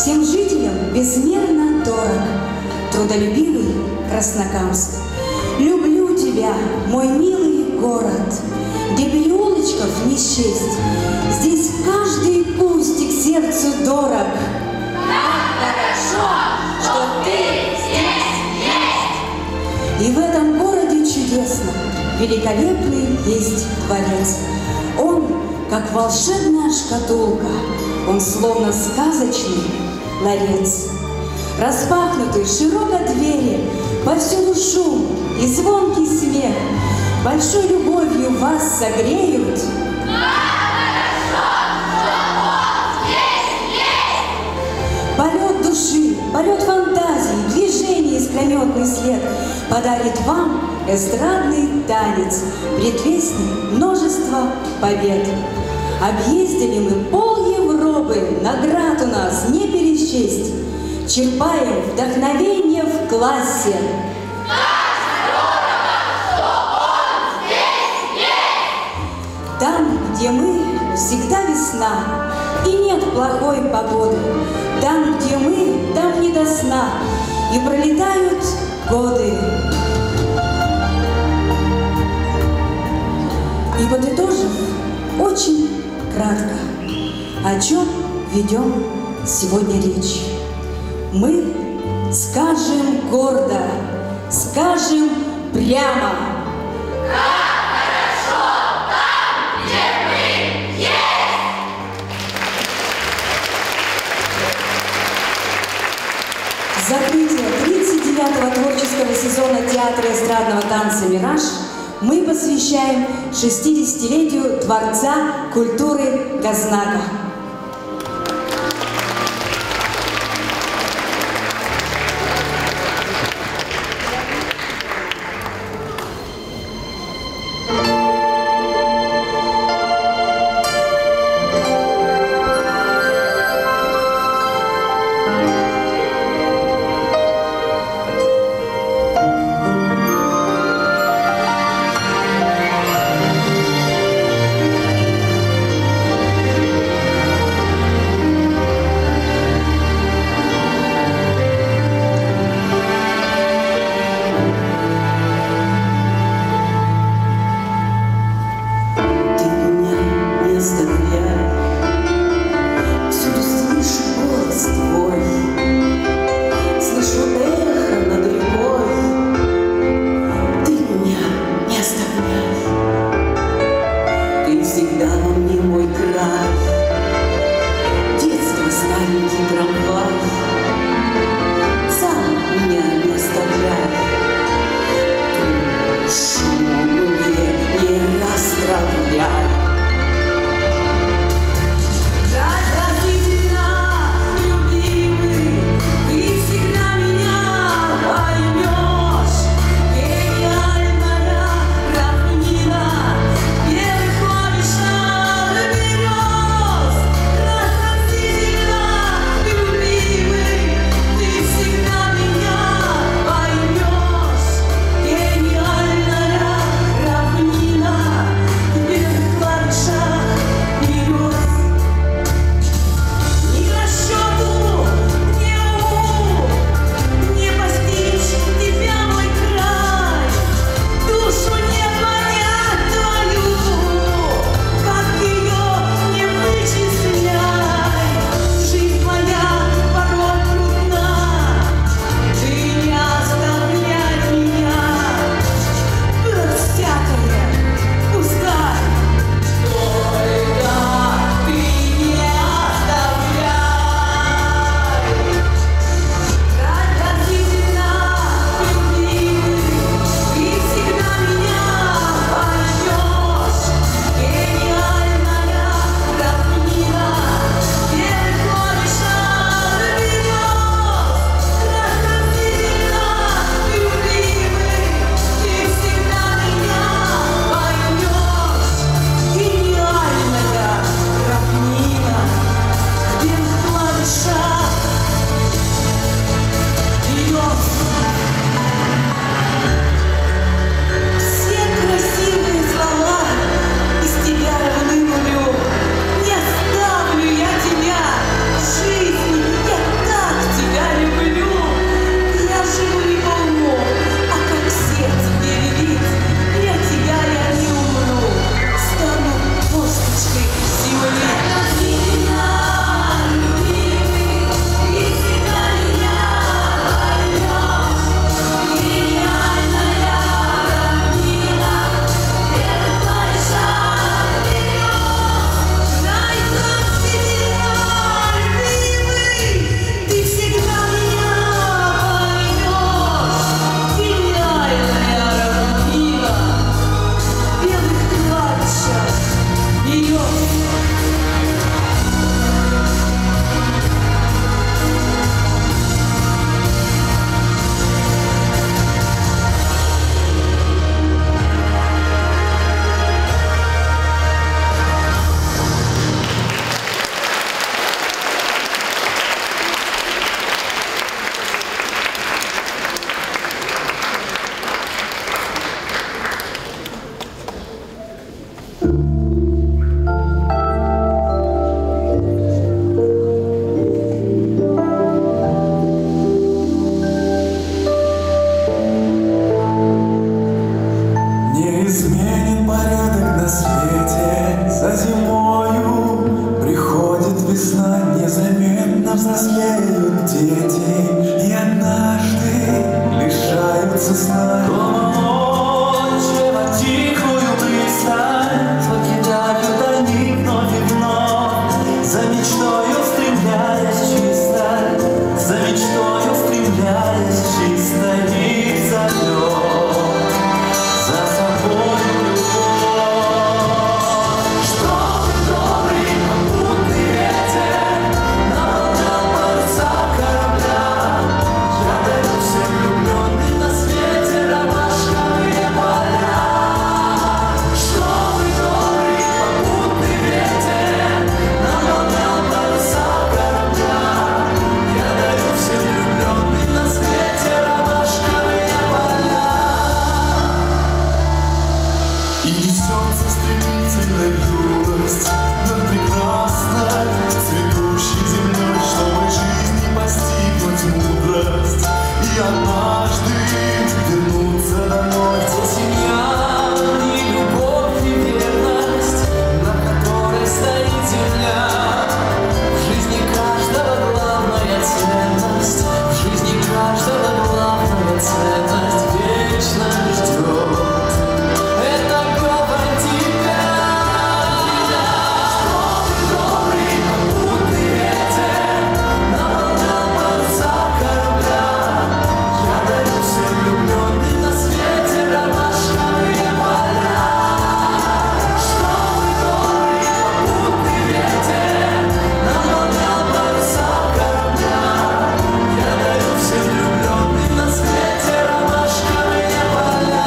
всем жителям безмерно дорог, трудолюбивый Краснокамск. Люблю тебя, мой милый город, где переулочков не счесть, здесь каждый кустик сердцу дорог. Как хорошо, что ты здесь есть! И в этом городе чудесно, великолепный есть дворец. Он, как волшебная шкатулка, он словно сказочный ларец. Распахнуты широко двери, повсюду шум и звонкий смех. Большой любовью вас согреют. Полет души, полет фантазии, движение искрометный след подарит вам эстрадный танец, предвестник множества побед. Объездили мы пол Европы, наград у нас не пересчесть, черпаем вдохновение в классе. Там, где мы, всегда весна, и нет плохой погоды. Там, где мы, там не до сна, и пролетают годы. И подытожив очень кратко, о чем ведем сегодня речь. Мы скажем гордо, скажем прямо. Закрытие 39-го творческого сезона театра эстрадного танца «Мираж» мы посвящаем 60-летию Дворца культуры Газнака. устремляясь чисто, за мечтой устремляясь чисто и зовет за собой любовь. Чтобы добрый попутный ветер наполнял паруса корабля, я дарю всем влюбленным на свете ромашковые поля. Чтобы добрый попутный ветер наполнял паруса корабля, я дарю всем влюбленным на свете ромашковые поля. И несется стремительно юность над прекрасной цветущей землей, чтобы жизни постигнуть мудрость и однажды вернуться домой, где семья и любовь и верность, на которой стоит земля. В жизни каждого главная ценность, в жизни каждого главная ценность вечно ждет. Это говорит тебя. Чтобы добрый попутный ветер наполнял паруса корабля, я дарю всем влюбленным на свете ромашковые поля. Чтобы добрый попутный ветер наполнял паруса корабля, я дарю всем влюбленным на свете ромашковые поля.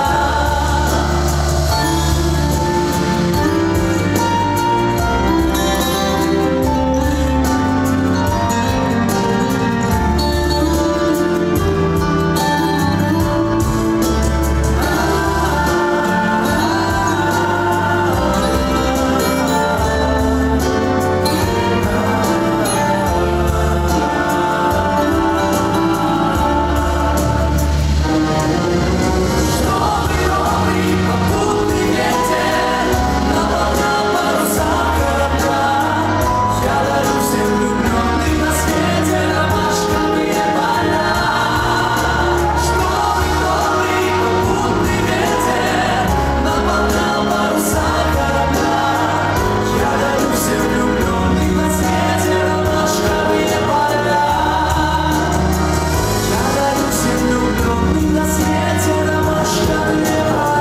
Чтобы добрый попутный ветер наполнял паруса корабля, я дарю всем влюбленным на свете ромашковые поля. Чтобы добрый попутный ветер наполнял паруса корабля, я дарю всем влюбленным на свете ромашковые поля. Я дарю всем влюбленным на свете ромашковые поля.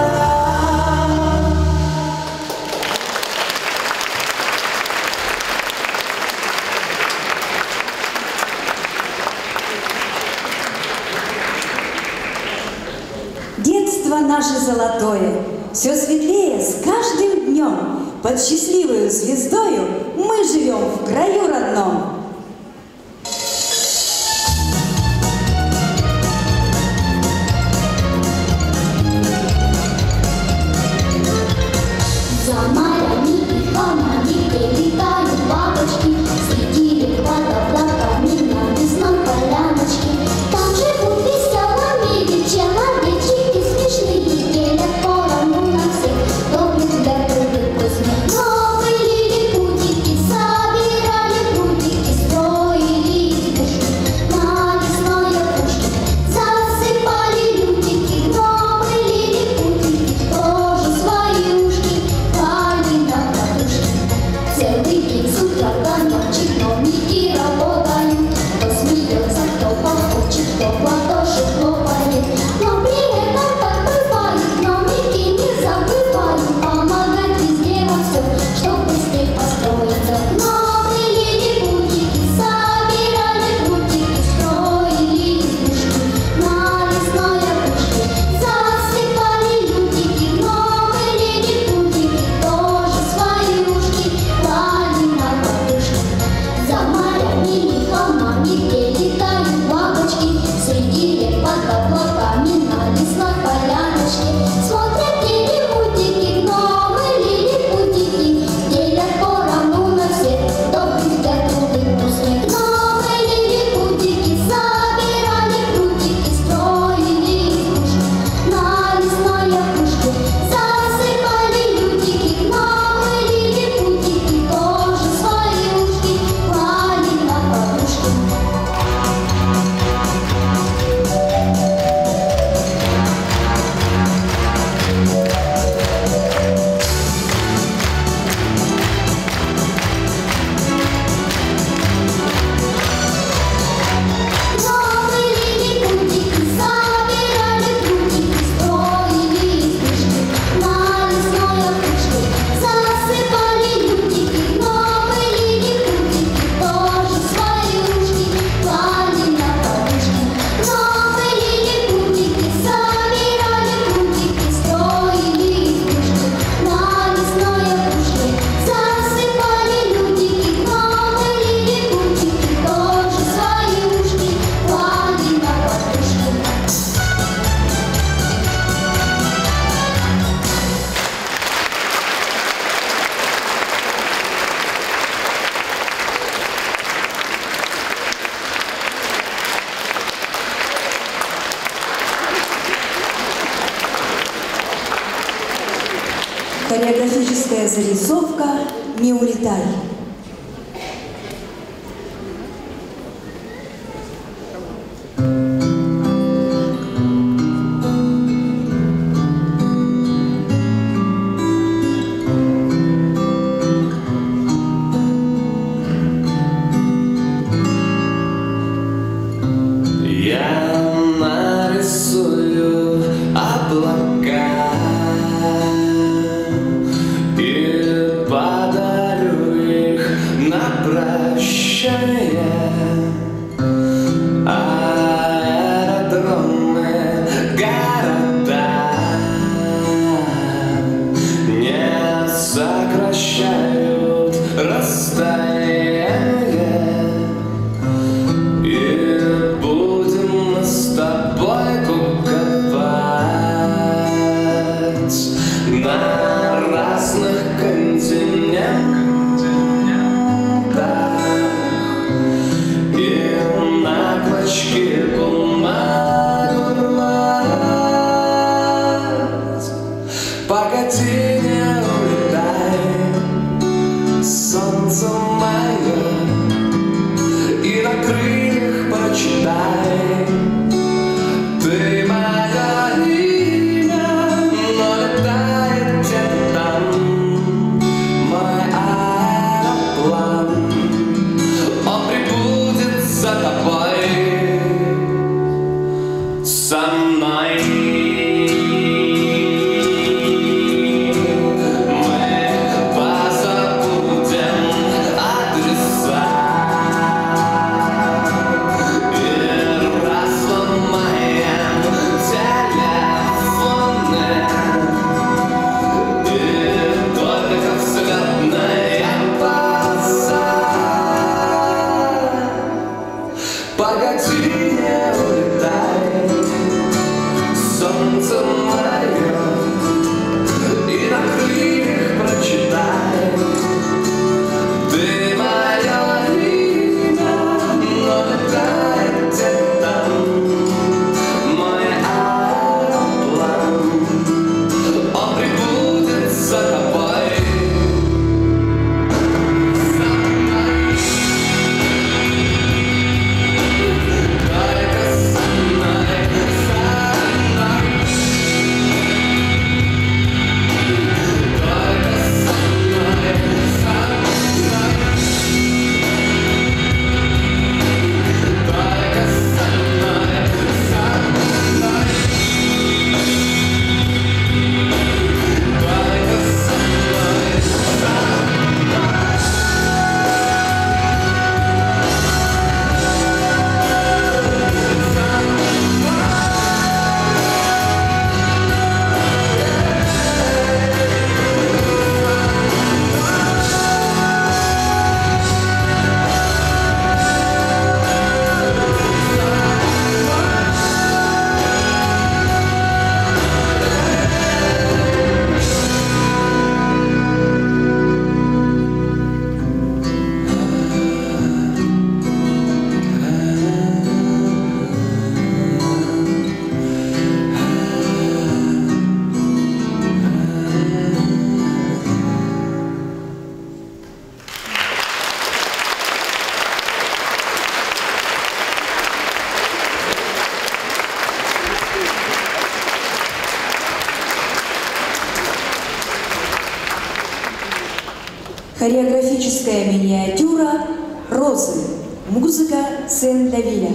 Детство наше золотое, все светлее с каждым днем. Под счастливою звездою мы живем в краю родном. За морями и холмами прилетают бабочки, среди легких облаками на лесной поляночке. Там живут веселыми человечки, смешные, делят поровну на всех, добрых для улыбку смех. Новые лилипутики собирали прутики, строили избушки на лесной опушке. Засыпали лютики, новые лилипутики, тоже свои ушки клали на подушке. Целый день с утра до ночи гномики работают, кто смеется, кто похочет, кто в ладоши хлопает. Но при этом, как бывает, гномики не забывают помогать везде во всем, чтоб быстрее построиться. Новые лилипутики собирали прутики, строили избушки на лесной опушке. Засыпали лютики, новые лилипутики, тоже свои ушки клали на подушке. За морями и холмами, где летают бабочки, среди рек под облаками на лесной поляночке. Смотрят лилипутики, гномы, лилипутики, делят поровну на всех, добрых для улыбку смех. Гномы, лилипутики собирали прутики, строили избушки на лесной опушке. Засыпали лютики, гномы, лилипутики, тоже свои ушки клали на подушке. Хореографическая зарисовка «Не улетай». Хореографическая миниатюра «Розы». Музыка Сен-Давиля.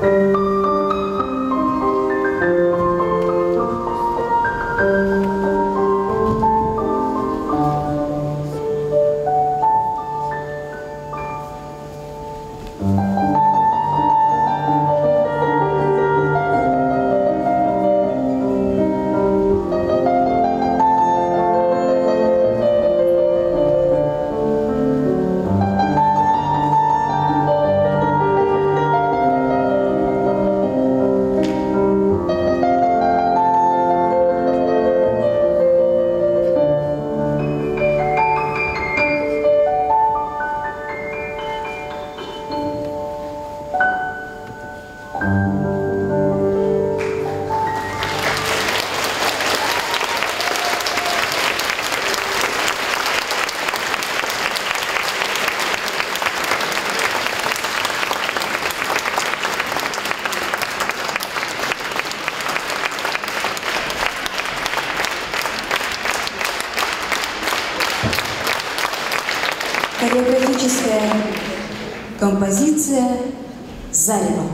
Хореографическая композиция «Зарево».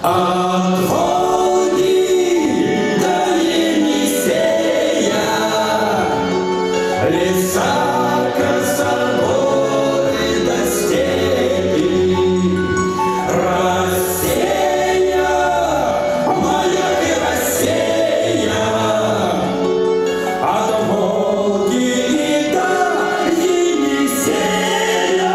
От Волги до Енисея, леса, косогоры до степи. Россия, моя ты Россия, от Волги до Енисея.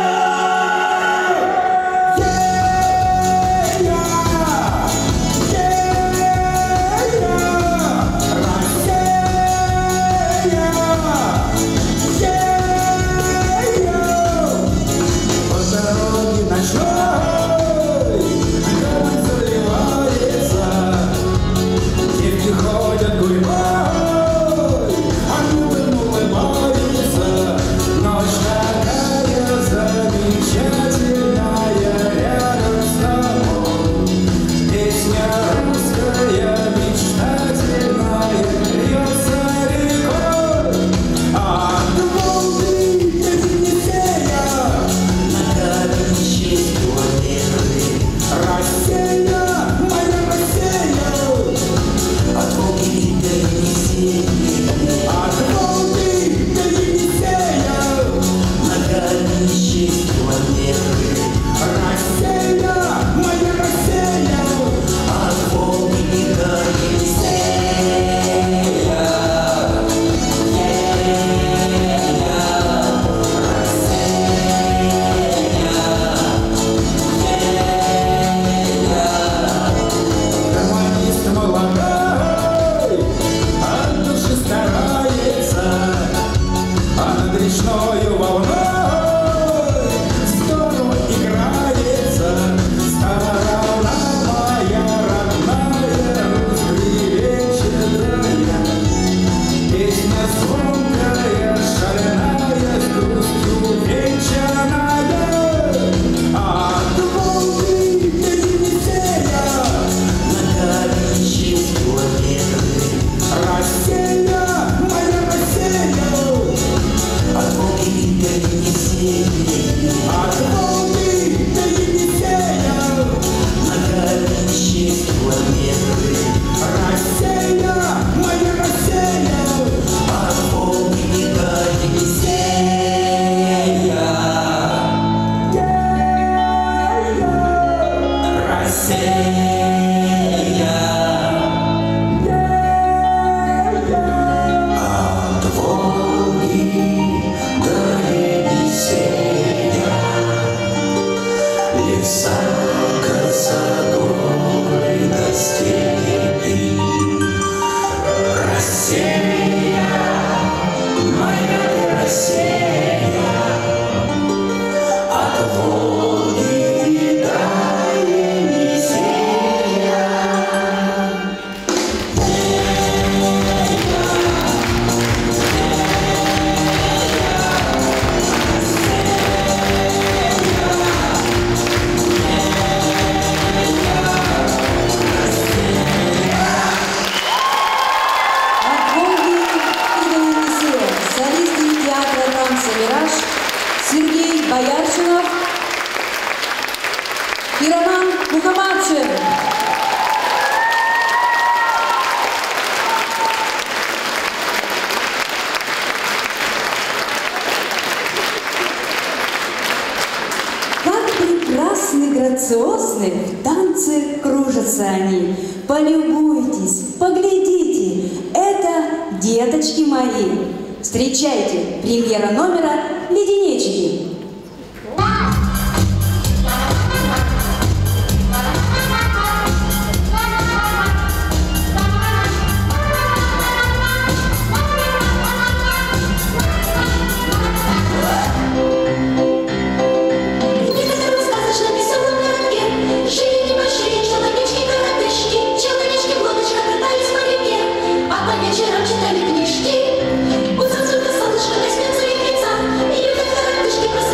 Речною волной здорово играется сторона моя родная, Русь привеченная. Песня звонкая, шальная, с грустью венчанная. От Волги до Енисея многотысячные километры. Россия, моя Россия, от Волги до Енисея, от Волги до Енисея, многотысячные километры. Россия, моя Россия, от Волги до Енисея. Россия, от Волги до Енисея, леса, косогоры до степи. Россия, моя Россия, от Волги до Енисея. От Волги и до Енисея. Солисты театра танца «Мираж» Сергей Боярчинов и Роман Мухамадшин. Как прекрасны, грациозны, в танце кружатся они. Полюбуйтесь, поглядите, это деточки мои. Встречайте, премьера номера «Леденечки». Вечером читали книжки, у солнышко, солнышко, возьмем своих лица, и как коротышки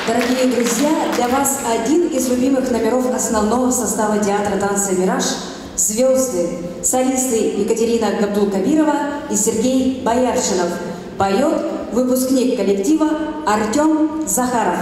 Дорогие друзья, для вас один из любимых номеров основного состава театра танца «Мираж» «Звезды». Солисты Екатерина Габдулкабирова и Сергей Бояршинов. Поет выпускник коллектива Артем Захаров.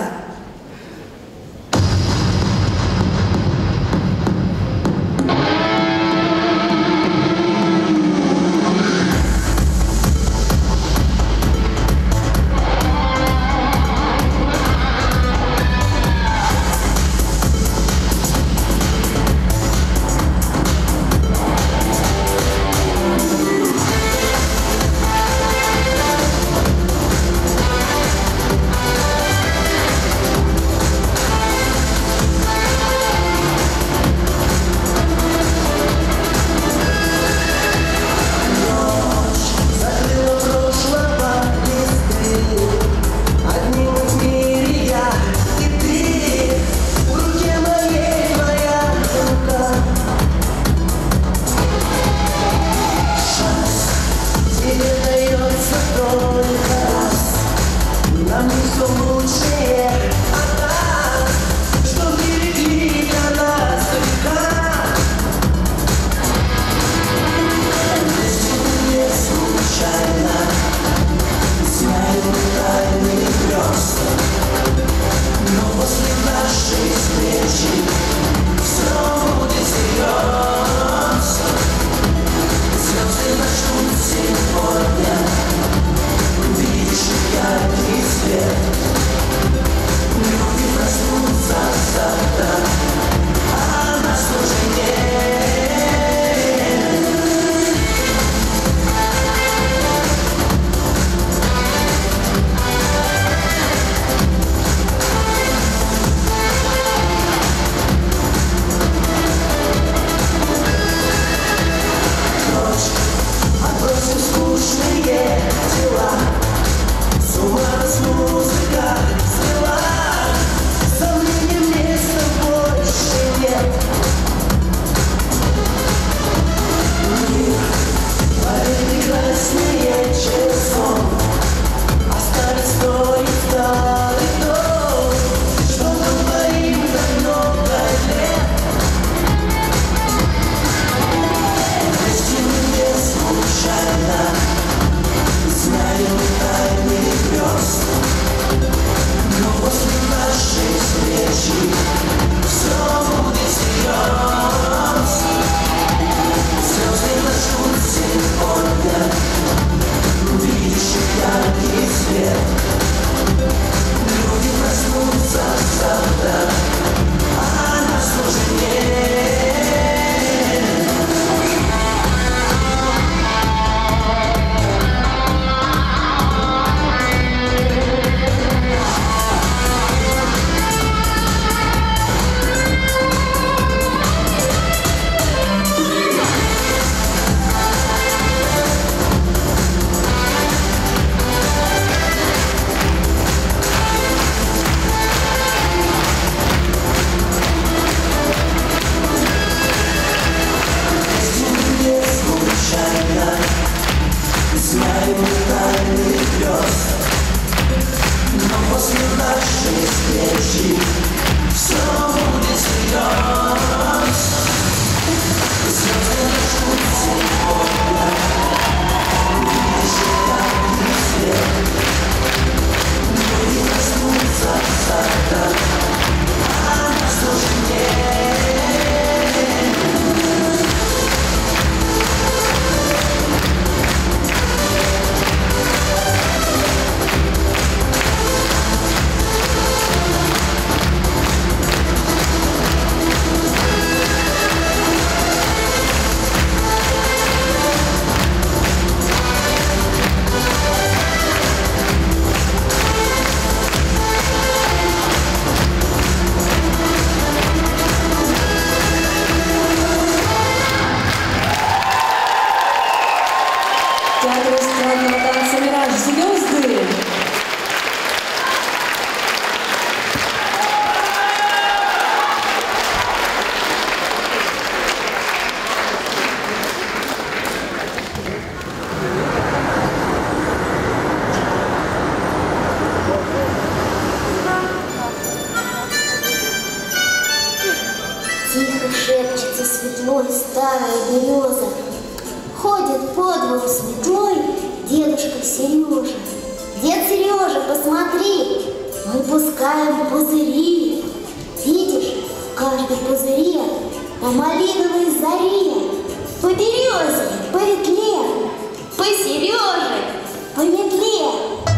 ствой старая береза. Ходит по двору с метлой дедушка Сережа. Дед Сережа, посмотри, мы пускаем пузыри. Видишь, в каждом пузыре по малиновой заре, по березе, по ветле, по Сереже, по метле.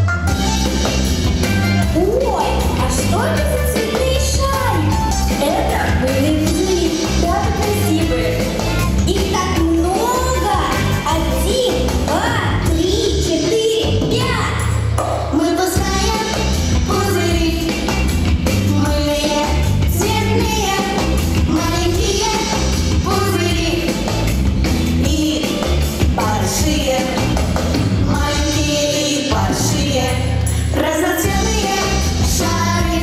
Ой, а что это за цветные шари? Это мыльные пузыри, да, красивые. Их так много. 1, 2, 3, 4, 5. Мы пускаем пузыри, мыльные, цветные, маленькие пузыри и большие, маленькие и большие, разноцветные шары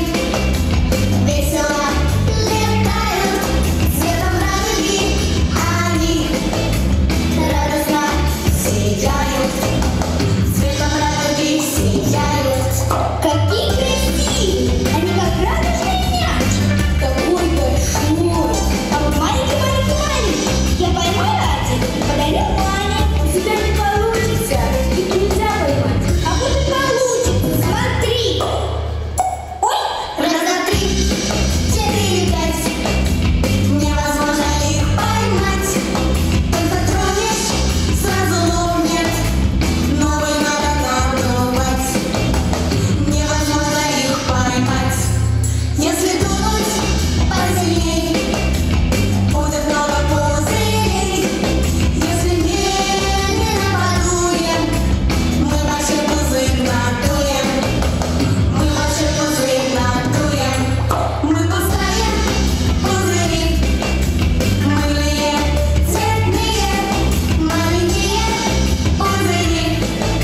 весело летают, цветом радуги они радостно сияют, цветом радуги сияют. Какие красивые! Они как радужный мяч, такой большой. А вот маленький, я поймаю один и подарю Ване. У тебя не получится, их нельзя поймать. А вот и получится, смотри. Ой, раз, два, 3, 4, 5. Невозможно их поймать. Только тронешь, сразу лопнет. Новый надо надувать. Невозможно их поймать. Если дунуть посильней, будет много пузырей. Если медленно подуем, мы большой пузырь надуем. Мы большой пузырь надуем. Мы пускаем пузыри, мыльные, цветные, маленькие пузыри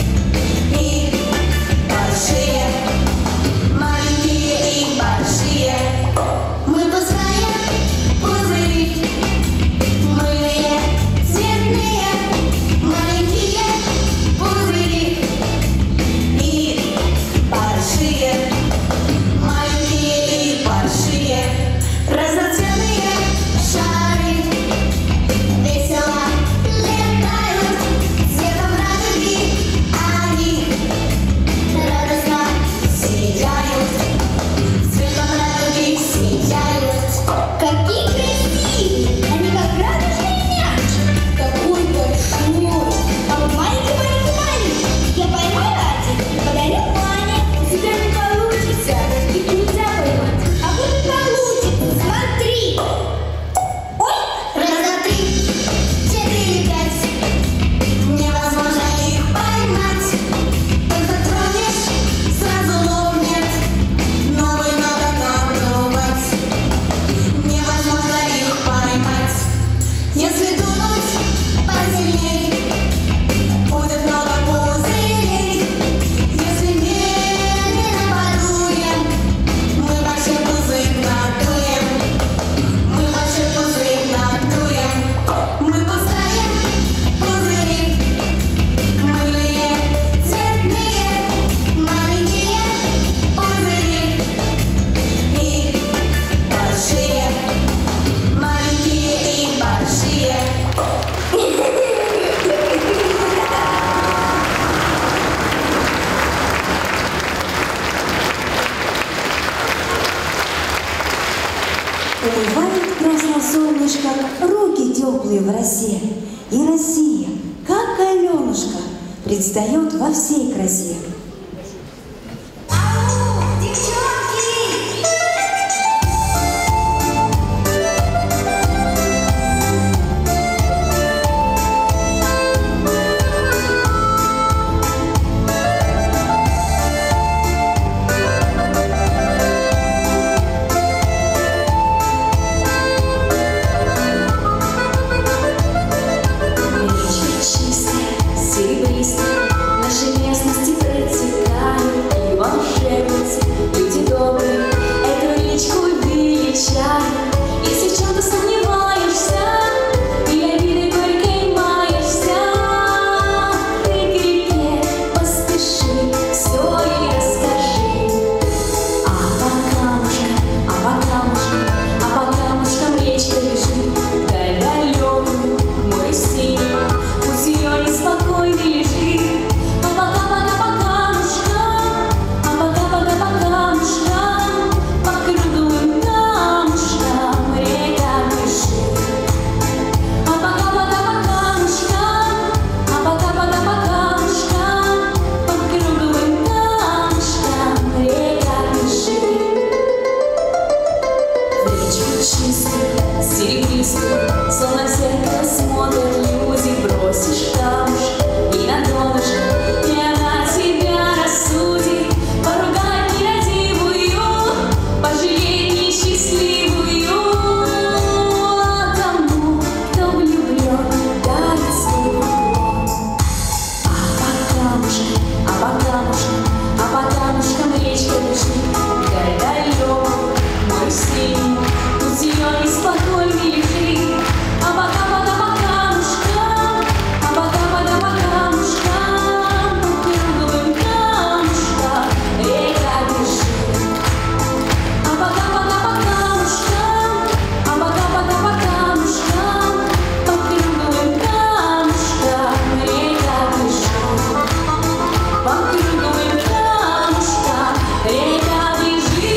и большие, маленькие и большие. Мы пускаем пузыри, мыльные, цветные, маленькие пузыри и большие, маленькие и большие, разноцветные шары весело летают, цветом радуги они радостно сияют, цветом радуги сияют. Какие красивые! Они как радужный мяч, такой большой. А вот маленький, я поймаю один и подарю Ване. У тебя не получится, их нельзя поймать. А вот и получится, смотри. Ой, раз, два, 3, 4, 5. Невозможно их поймать. Только тронешь, сразу лопнет. Новый надо надувать. Невозможно их поймать. Если дунуть посильней, будет много пузырей. Если медленно подуем, мы большой пузырь надуем. Мы большой пузырь надуем. Мы пускаем пузыри, мыльные, цветные, маленькие пузыри и большие, маленькие и большие. Умывает красное солнышко руки теплые в росе. И Россия, как Аленушка, предстает во всей красе. Ау, девчонки! Чистая, серебристая, нашей местности Вечер чистый, серебристый, словно в зеркало смотрят люди. Бросишь камушек и на донышко, и она тебя рассудит. Поругать нерадивую, пожалеть несчастливую. А тому, кто влюблен, дарит свой поклон. А по камушкам речка бежит, далеко, мой синий, тут ее неспокойный лежит. А по камушкам, по круглым камушкам река бежит. А по камушкам, по круглым камушкам река бежит. По круглым камушкам река бежит.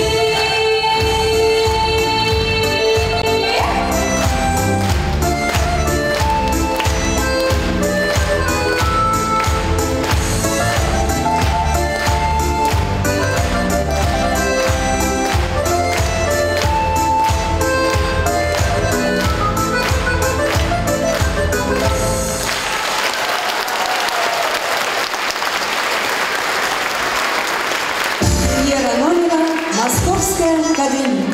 Премьера номера «Московская Кадриль».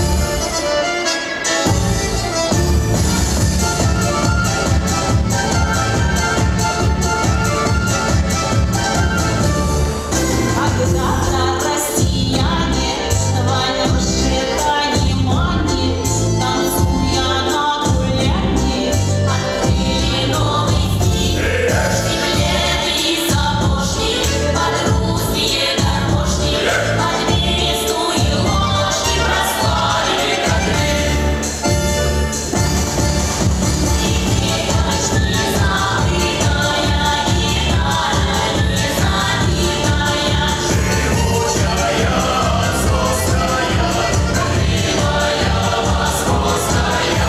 Когда-то россияне Валюши Танимани, танцуя на гуляне, открыли новый стиль. Штиблеты и сапожки, под русские гармошки, под берестную ложки прославили Кадриль. Вечно забытая гитара, незабитая, живучая, отцовская, Кадрилевая, московская.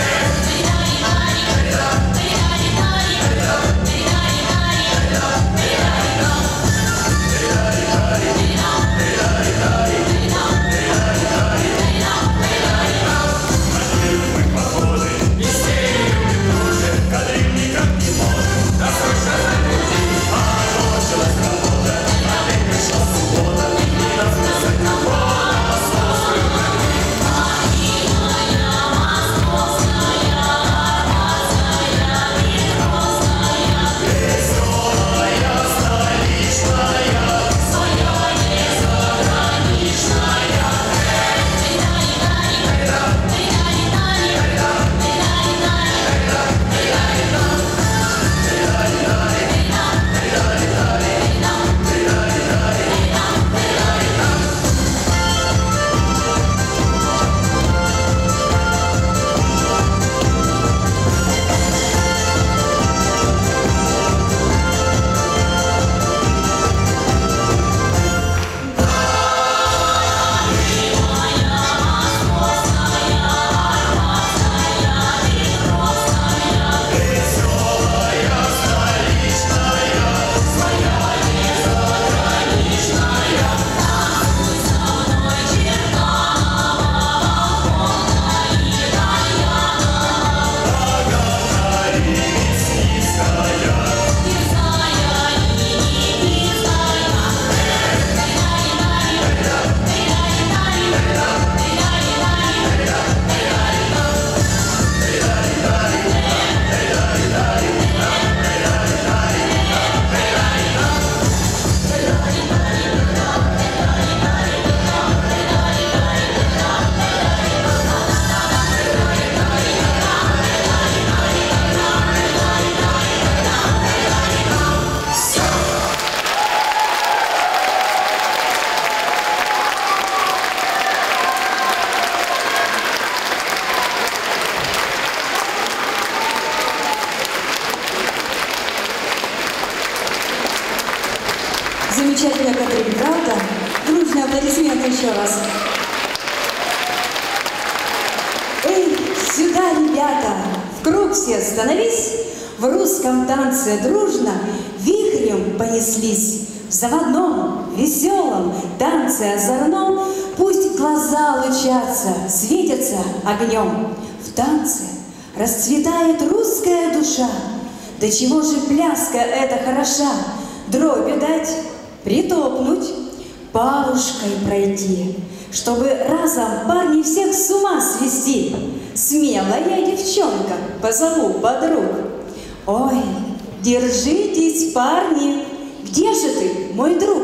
Замечательная Кадриль, правда? Дружные аплодисменты еще раз. Эй, сюда, ребята! В круг все становись! В русском танце дружно вихрем понеслись. В заводном, веселом танце озорном пусть глаза лучатся, светятся огнем. В танце расцветает русская душа. Да чего же пляска эта хороша? Дроби дать, притопнуть, парушкой пройти, чтобы разом парни всех с ума свести. Смелая девчонка, позову подруг. Ой, держитесь, парни, где же ты, мой друг?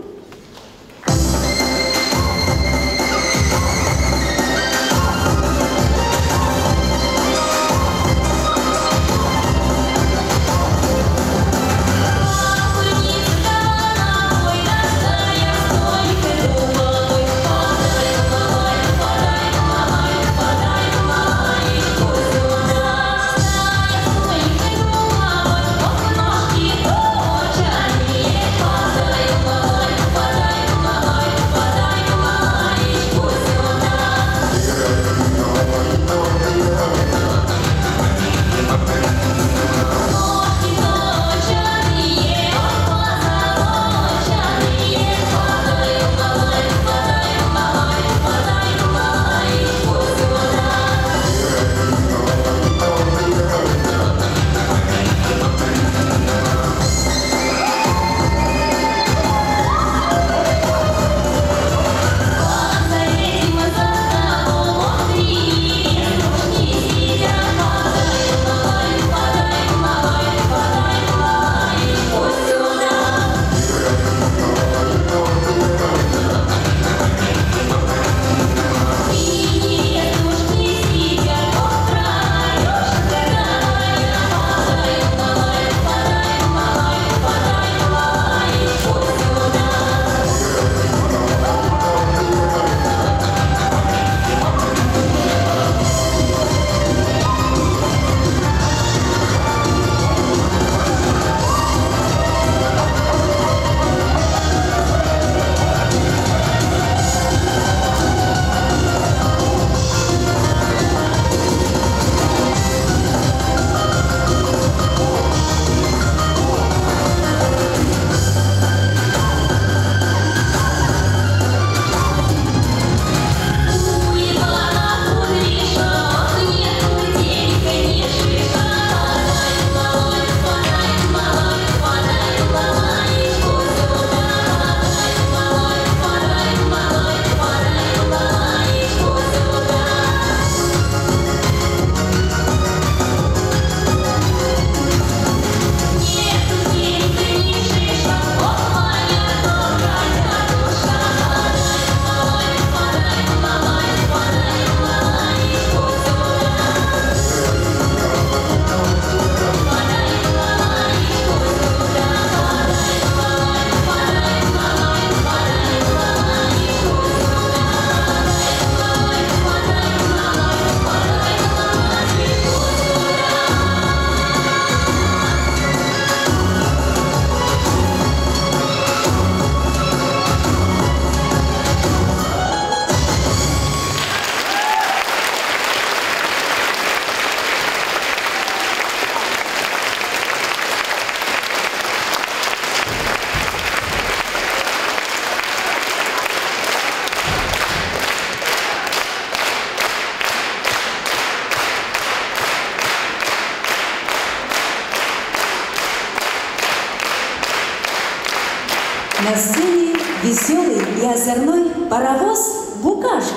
На сцене веселый и озорной паровоз «Букашка».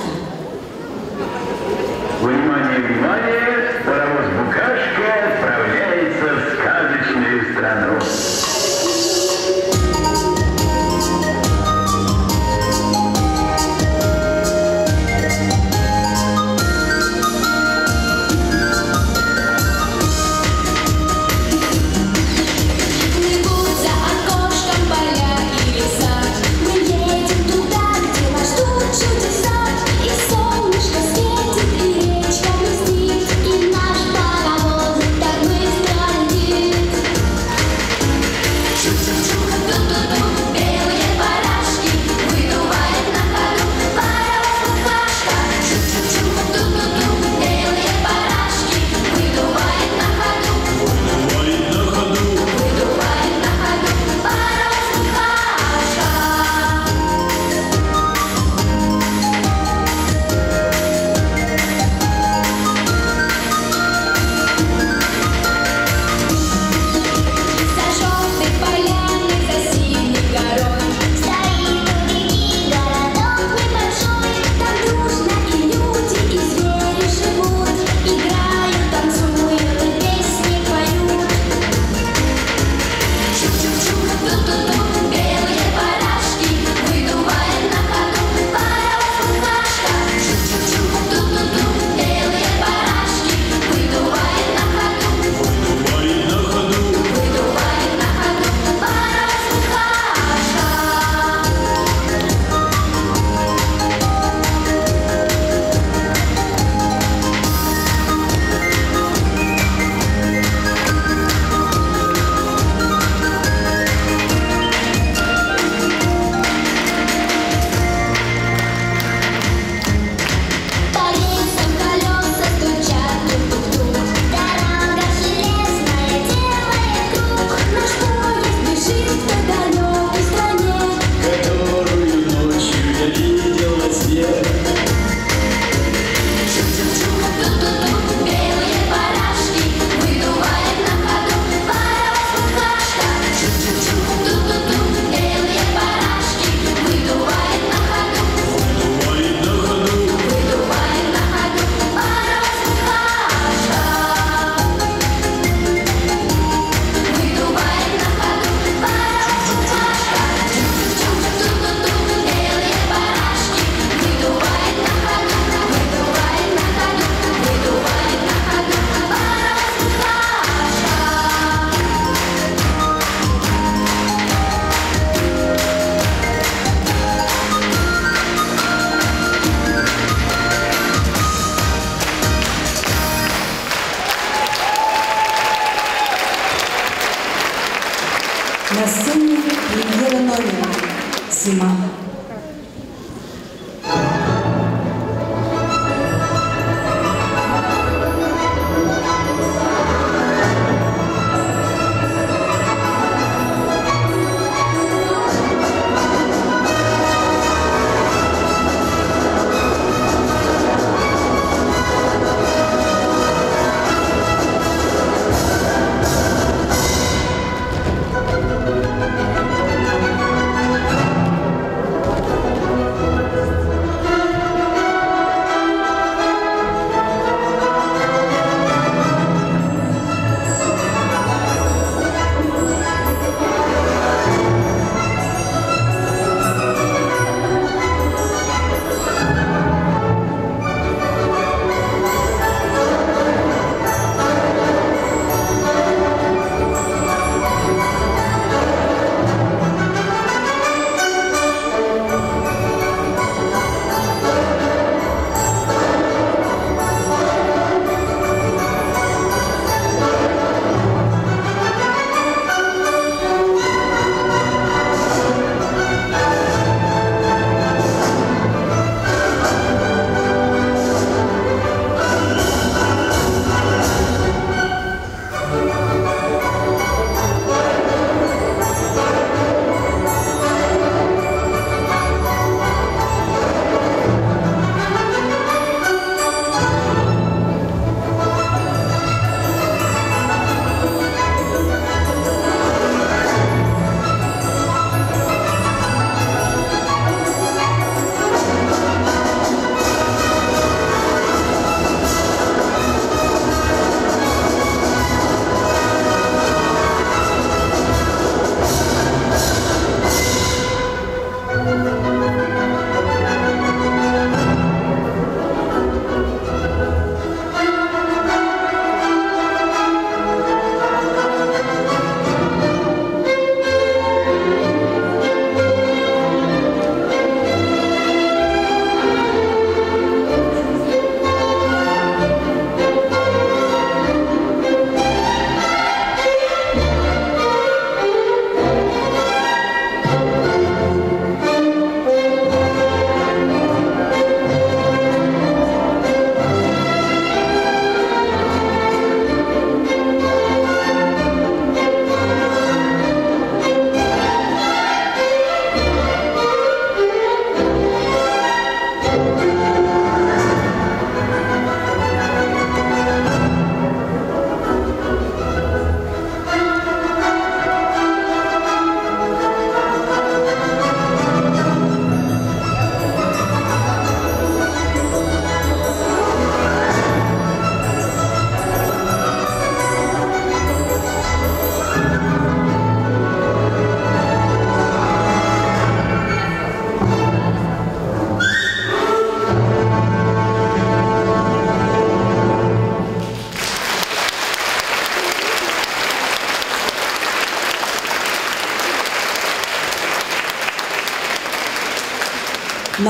Внимание, внимание! Паровоз «Букашка» отправляется в сказочную страну. Чудеса, и солнышко светит, и речка блестит, и наш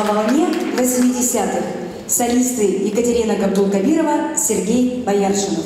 на волне 80-х. Солисты Екатерина Габдулкабирова, Сергей Бояршинов.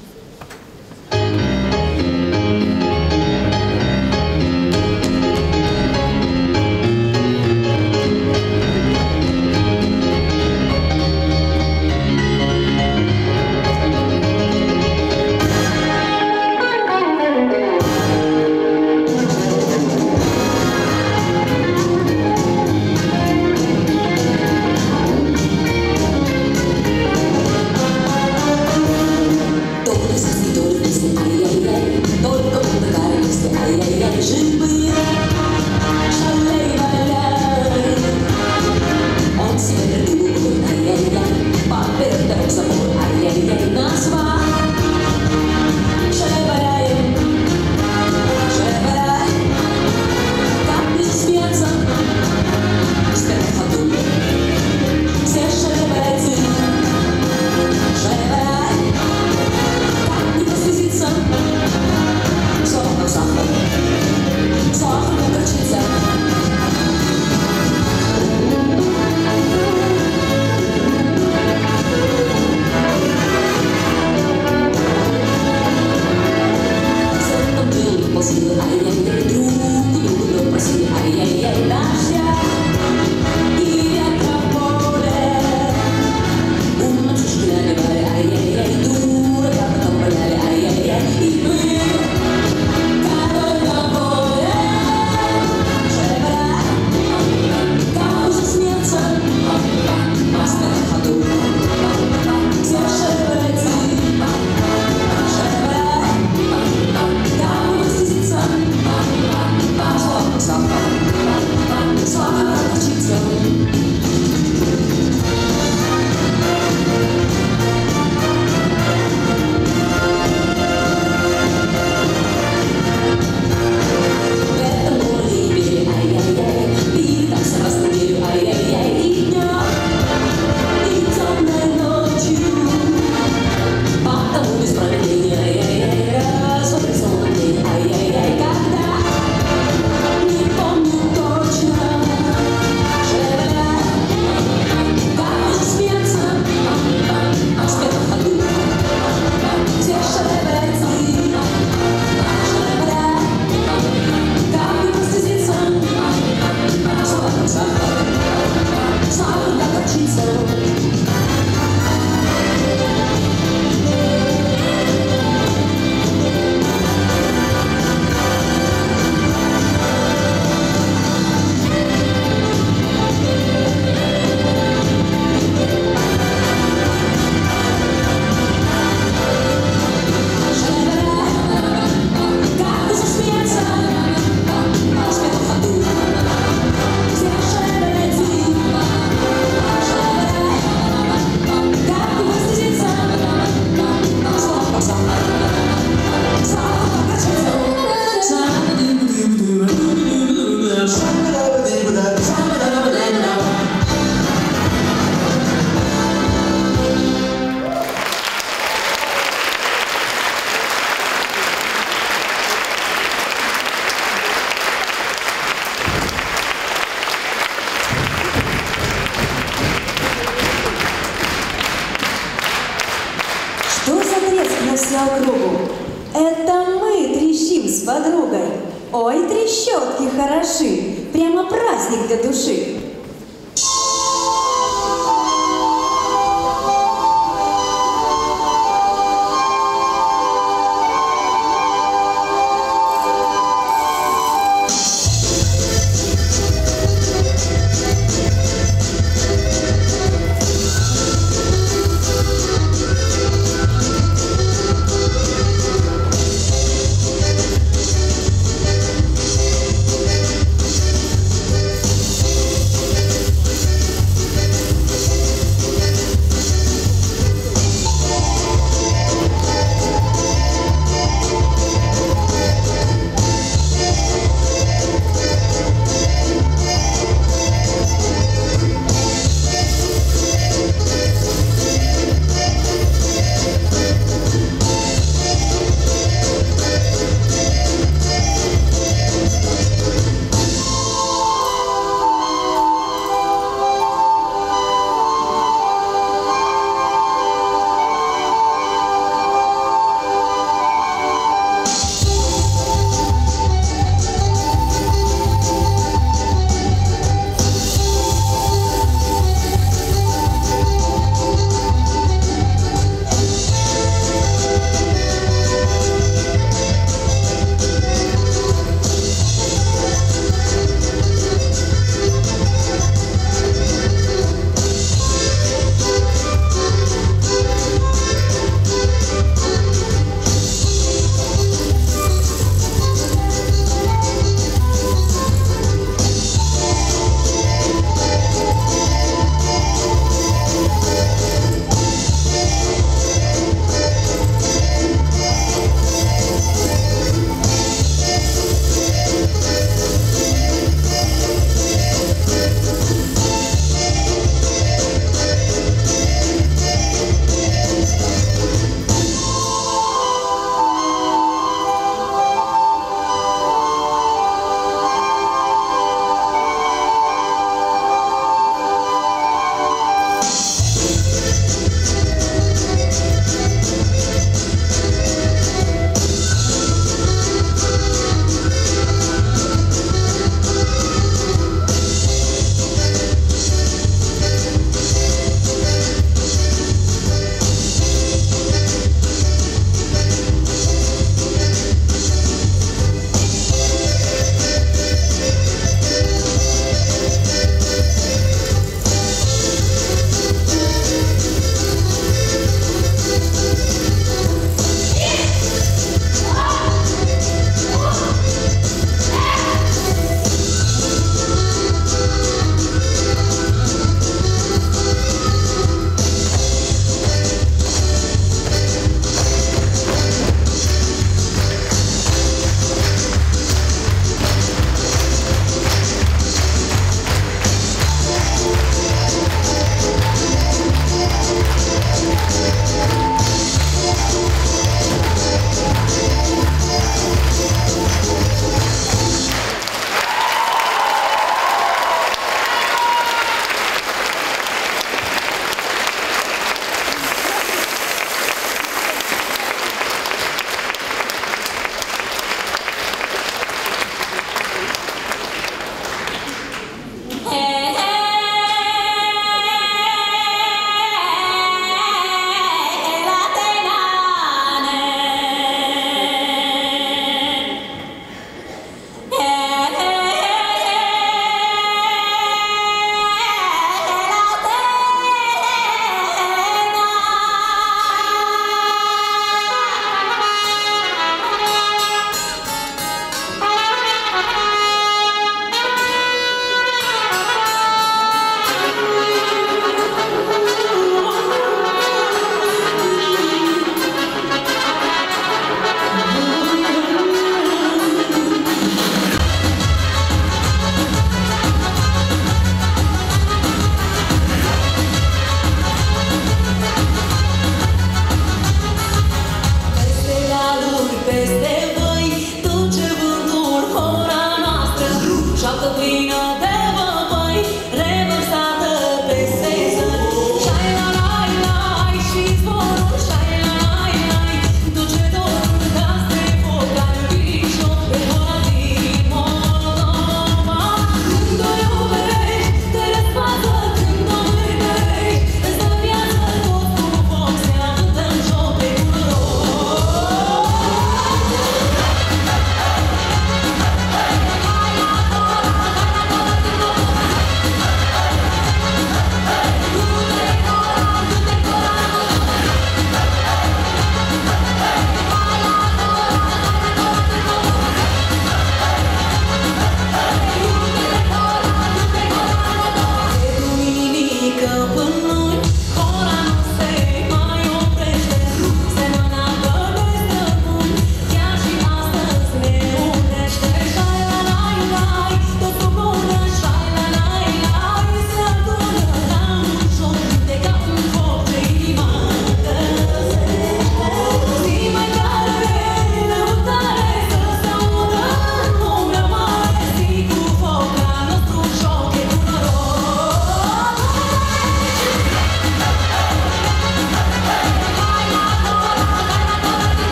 всю округу. Это мы трещим с подругой. Ой, трещотки хороши, прямо праздник для души.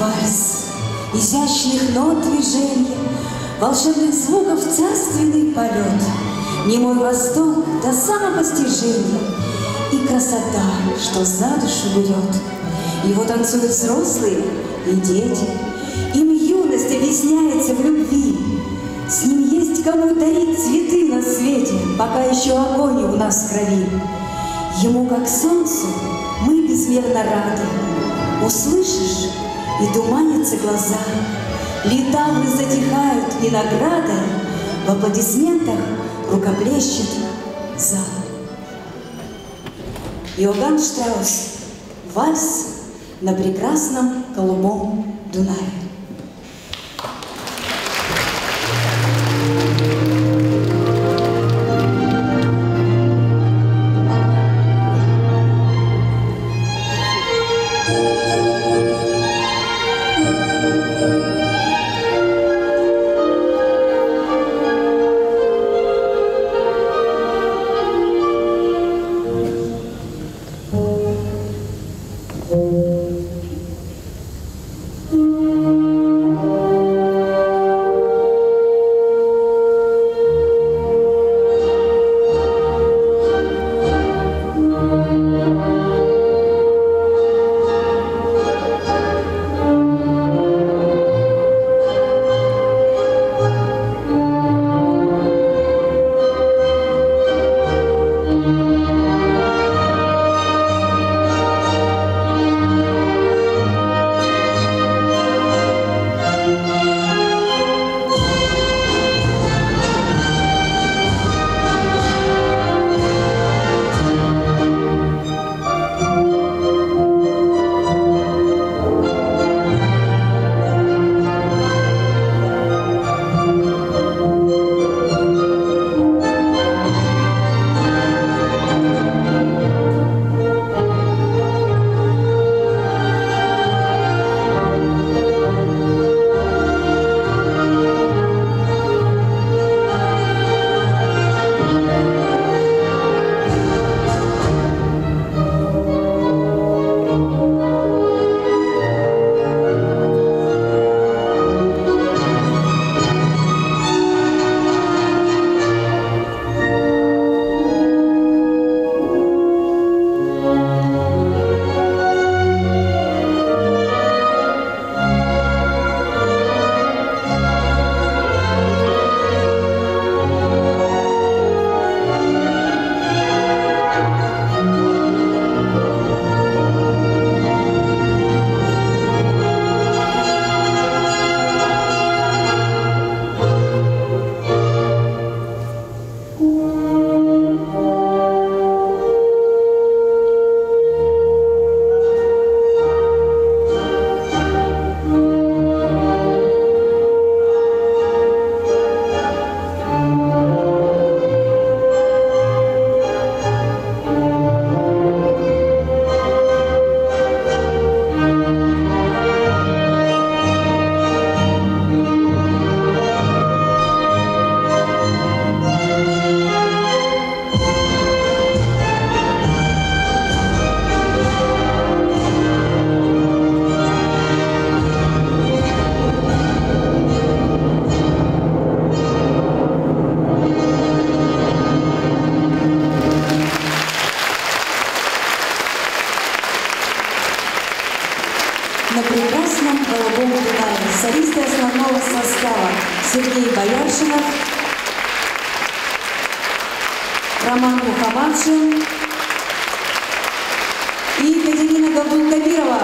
вальс, изящных нот движения, волшебных звуков царственный полет, немой восторг до самопостижения и красота, что за душу берет. Его танцуют взрослые и дети, им юность объясняется в любви. С ним есть кому дарить цветы на свете, пока еще огонь у нас в крови. Ему, как солнцу, мы безмерно рады. Услышишь, и туманятся глаза, литавры затихают, и награда в аплодисментах рукоплещет зал. Иоганн Штраус. Вальс на прекрасном голубом Дунае. На прекрасном голубом Дунае солисты основного состава Сергей Бояршинов, Роман Мухамадшин и Екатерина Габдулкабирова.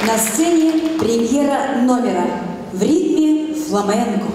На сцене премьера номера в ритме фламенко.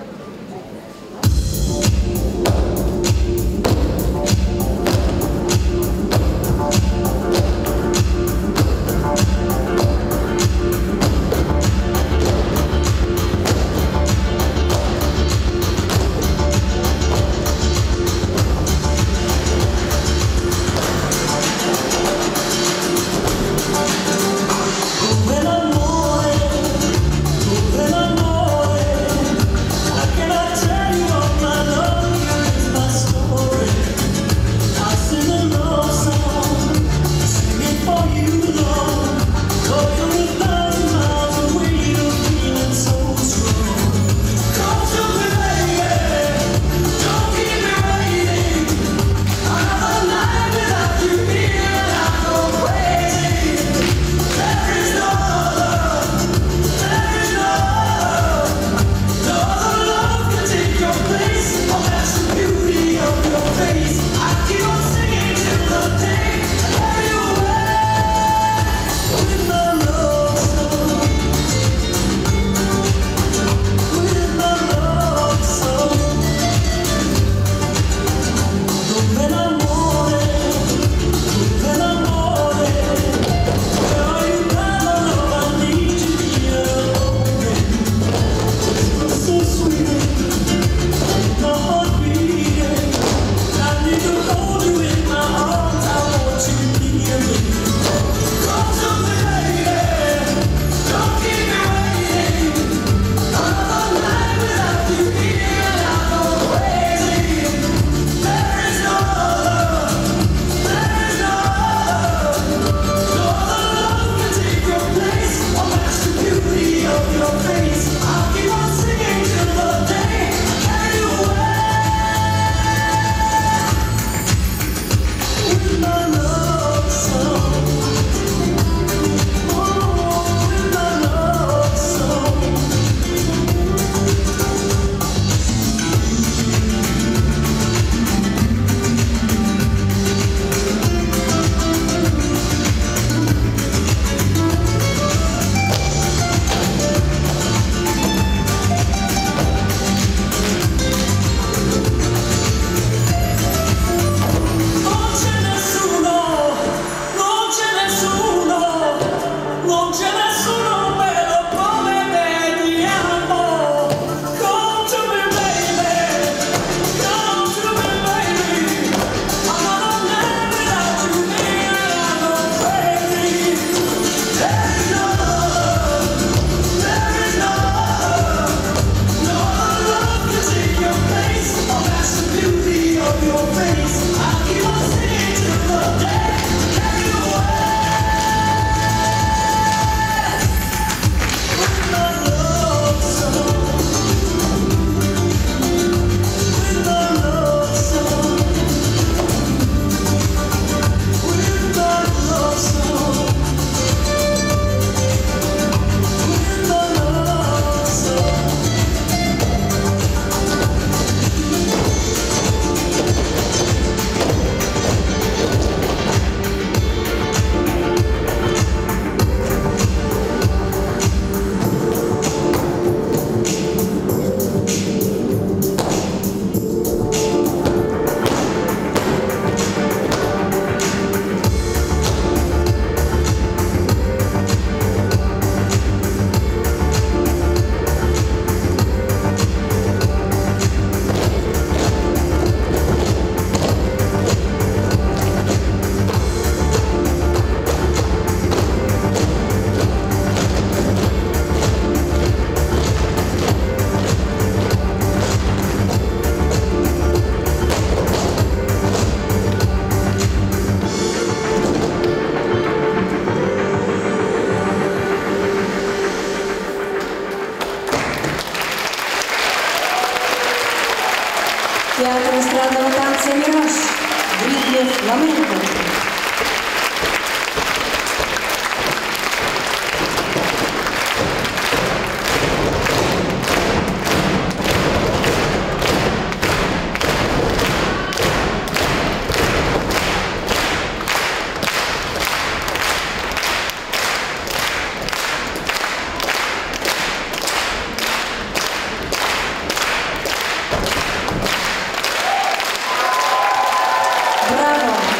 Театр эстрадного танца «Мираж» в ритме фламенко.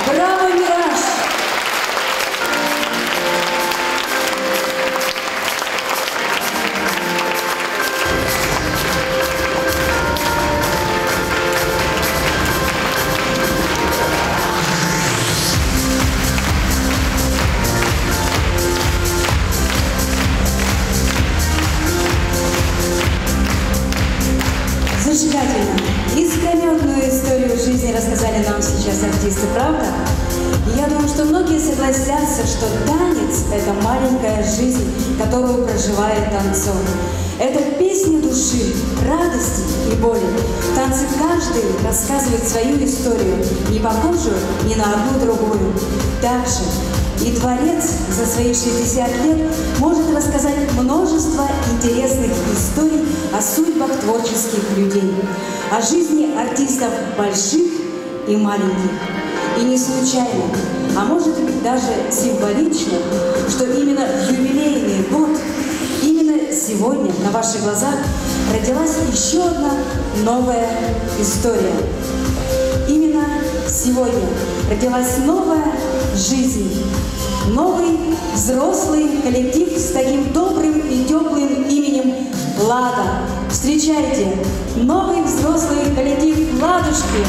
Браво, Мираж! Зажигательно. Искрометную историю жизни рассказали нам сейчас артисты, правда? И я думаю, что многие согласятся, что танец – это маленькая жизнь, которую проживает танцор. Это песня души, радости и боли. В танце каждый рассказывает свою историю, не похожую ни на одну другую. Также и творец за свои 60 лет может рассказать множество интересных историй о судьбах творческих людей, о жизни артистов больших и маленьких. И не случайно, а может быть даже символично, что именно в юбилейный год, именно сегодня на ваших глазах родилась еще одна новая история. Именно сегодня родилась новая жизнь, новый взрослый коллектив с таким добрым и теплым именем «Лада». Встречайте, новый взрослый коллектив «Ладушки».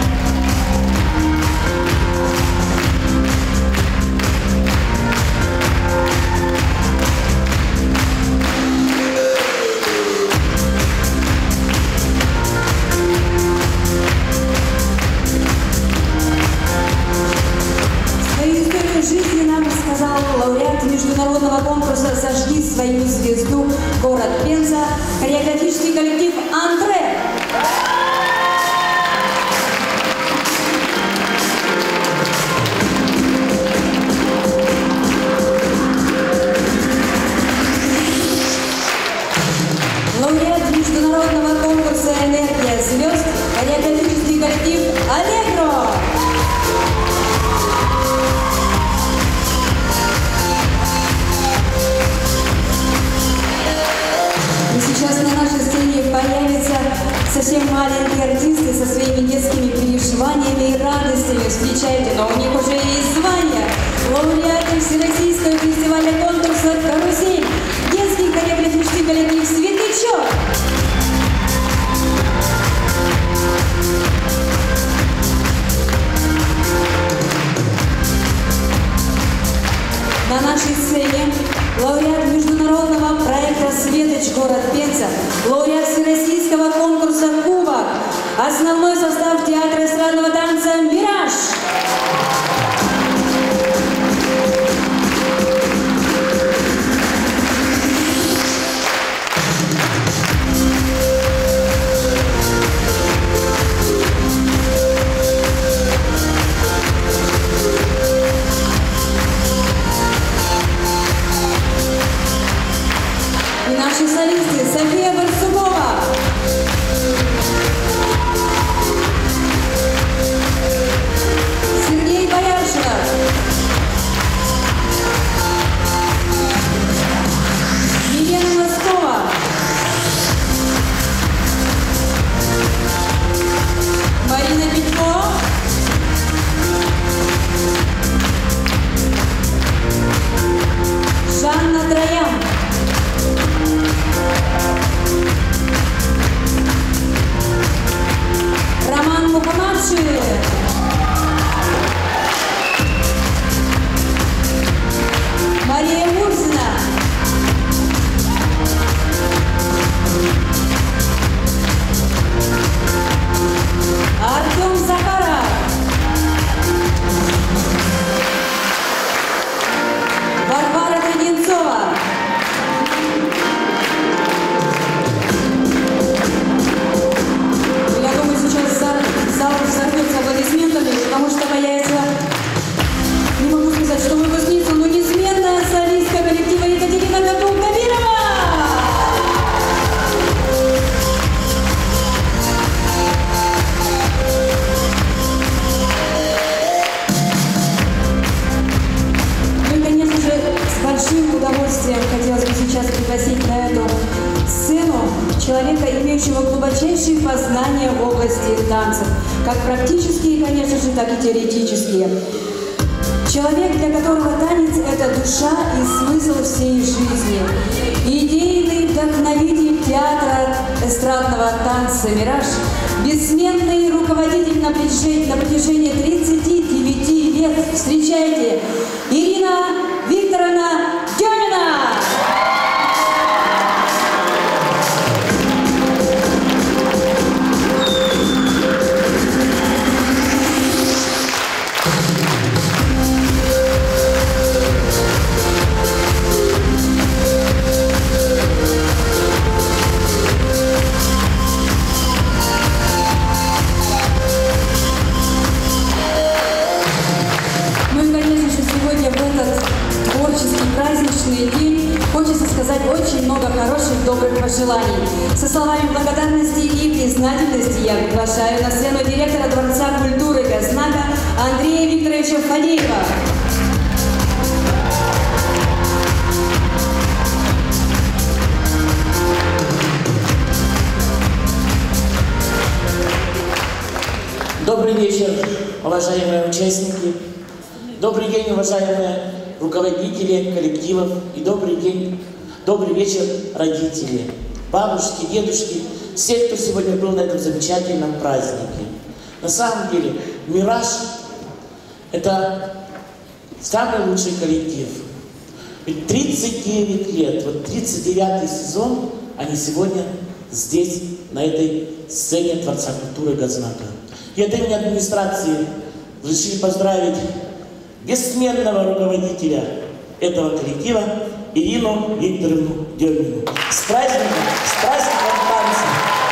Жизни нам рассказал лауреат международного конкурса «Зажги свою звезду», город Пенза, хореографический коллектив «Андре». Лауреат международного конкурса «Энергия звезд», хореографический коллектив «Аллегро». Сейчас на нашей сцене появятся совсем маленькие артисты со своими детскими переживаниями и радостями. Встречайте, но у них уже есть звания. Лауреаты Всероссийского фестиваля конкурса «Карусель», детский хореографический коллектив «Светлячок». На нашей сцене лауреат международного проекта «Светоч», город Пенза, лауреат всероссийского конкурса «Кубок», основной состав театра эстрадного танца «Мираж». И наши солисты София Барсукова, Сергей Бояршинов, Елена Носкова, Марина Петько, Жанна Троян, Роман Мухамадши, Мария Мурзина, Артем Захаров, Варвара Треденцова, я думаю, сейчас зал взорвется аплодисментами, потому что появится, не могу сказать, что выпускница, но неизменная солистка коллектива Екатерина Габдул-Кабирова. Ну и, конечно же, с большим удовольствием хотелось бы сейчас пригласить на эту сцену человека, имеющего глубочайшие познания в области танцев. как практические, конечно же, так и теоретические. Человек, для которого танец – это душа и смысл всей жизни. Идейный вдохновитель театра эстрадного танца «Мираж», бессменный руководитель на протяжении 39 лет. Встречайте, Ирина Викторовна Демина! Праздничный день. Хочется сказать очень много хороших, добрых пожеланий. Со словами благодарности и признательности я приглашаю на сцену директора Дворца культуры Газнака Андрея Викторовича Фадеева. Добрый вечер, уважаемые участники. Добрый день, уважаемые руководители коллективов, и добрый вечер, родители, бабушки, дедушки, все, кто сегодня был на этом замечательном празднике. На самом деле, «Мираж» — это самый лучший коллектив. Ведь 39 лет, вот 39-й сезон, они сегодня здесь, на этой сцене Дворца культуры Газнака. И от имени администрации решили поздравить бессменного руководителя этого коллектива Ирину Викторовну Демину. С праздником танца!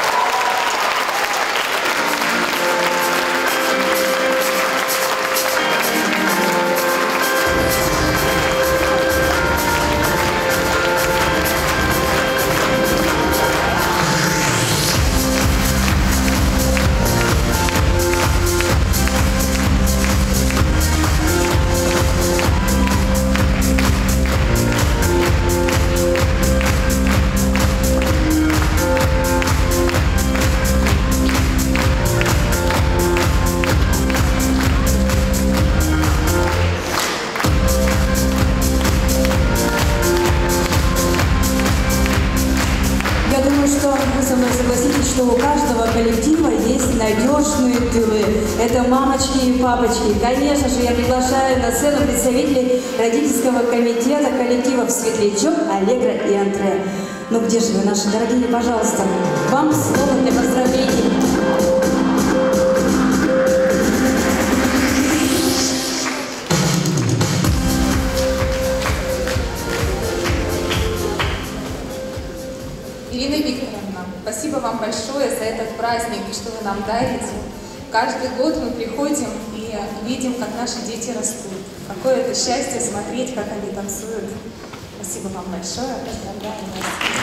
Что у каждого коллектива есть надежные тылы. Это мамочки и папочки. Конечно же, я приглашаю на сцену представителей родительского комитета коллективов «Светлячок», «Аллегро» и «Антре». Ну где же вы, наши дорогие, пожалуйста, вам слово для поздравлений. Ирина Викторовна, спасибо вам большое за этот праздник, что вы нам дарите. Каждый год мы приходим и видим, как наши дети растут. Какое это счастье смотреть, как они танцуют. Спасибо вам большое. Поздравляю вас.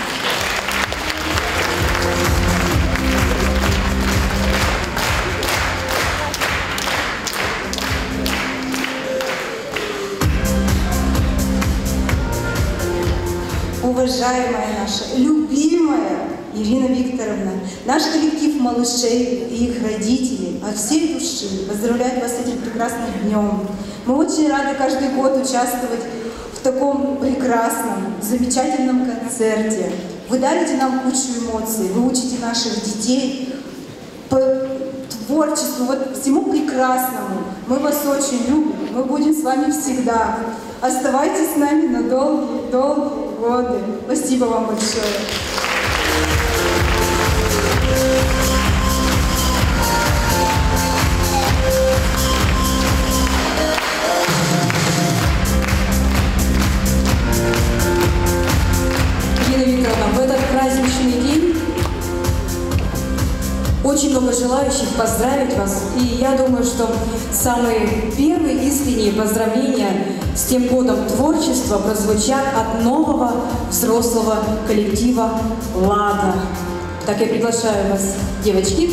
Уважаемая наша, любимая Ирина Викторовна, наш коллектив малышей и их родителей от всей души поздравляет вас с этим прекрасным днем. Мы очень рады каждый год участвовать в таком прекрасном, замечательном концерте. Вы дарите нам кучу эмоций, вы учите наших детей по творчеству, вот всему прекрасному. Мы вас очень любим, мы будем с вами всегда. Оставайтесь с нами на долгие годы. Спасибо вам большое. Ирина Викторовна, в этот праздничный день очень много желающих поздравить вас. И я думаю, что самые первые искренние поздравления с тем годом творчества прозвучат от нового взрослого коллектива «Лада». Так я приглашаю вас, девочки.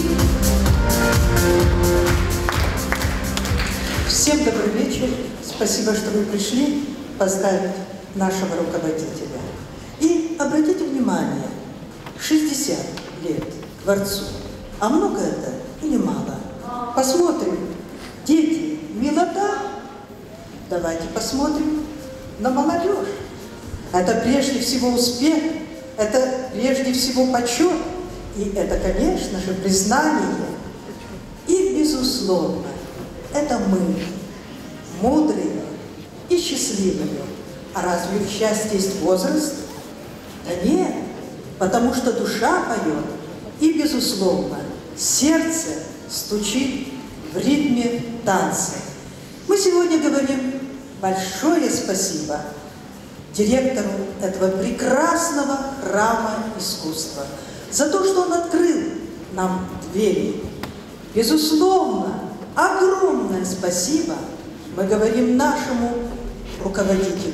Всем добрый вечер. Спасибо, что вы пришли поздравить нашего руководителя. И обратите внимание, 60 лет Дворцу. А много это или мало? посмотрим. Дети, милота. Давайте посмотрим на молодежь. Это прежде всего успех, это прежде всего почет. И это, конечно же, признание. И, безусловно, это мы, мудрые и счастливые. А разве в счастье есть возраст? Да нет, потому что душа поет. И, безусловно, сердце стучит в ритме танца. Мы сегодня говорим большое спасибо директору этого прекрасного храма искусства за то, что он открыл нам двери. Безусловно, огромное спасибо мы говорим нашему руководителю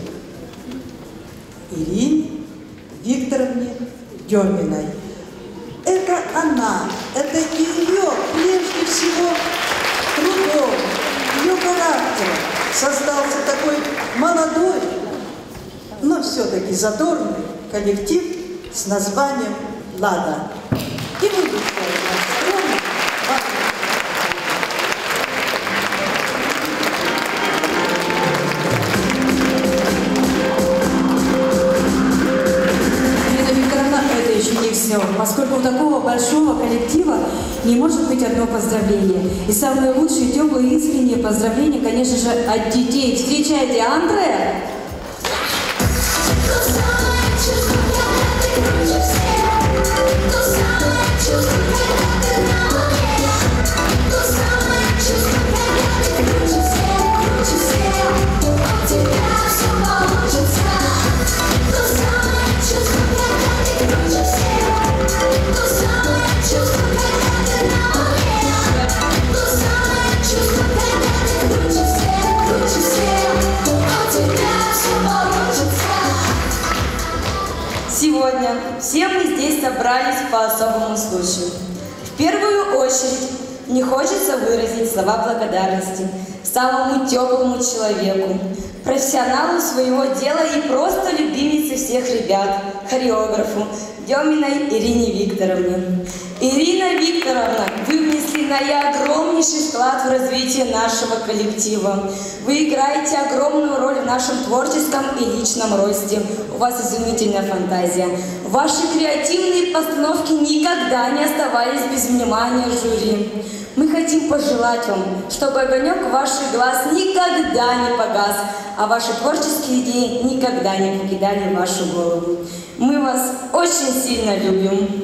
Ирине Викторовне Деминой. Это она, это ее, прежде всего, трудом, ее характером создался такой молодой, но все-таки задорный коллектив с названием «Лада». И мы будем скромно поскольку у такого большого коллектива не может быть одно поздравление. И самые лучшие, теплые, искренние поздравления, конечно же, от детей. Встречайте Андрея! Сегодня все мы здесь собрались по особому случаю. В первую очередь мне хочется выразить слова благодарности самому теплому человеку, профессионалу своего дела и просто любимице всех ребят, хореографу Деминой Ирине Викторовне. Ирина Викторовна, вы внесли огромнейший вклад в развитие нашего коллектива. Вы играете огромную роль в нашем творческом и личном росте. У вас изумительная фантазия. Ваши креативные постановки никогда не оставались без внимания жюри. Мы хотим пожелать вам, чтобы огонек ваших глаз никогда не погас, а ваши творческие идеи никогда не покидали вашу голову. Мы вас очень сильно любим.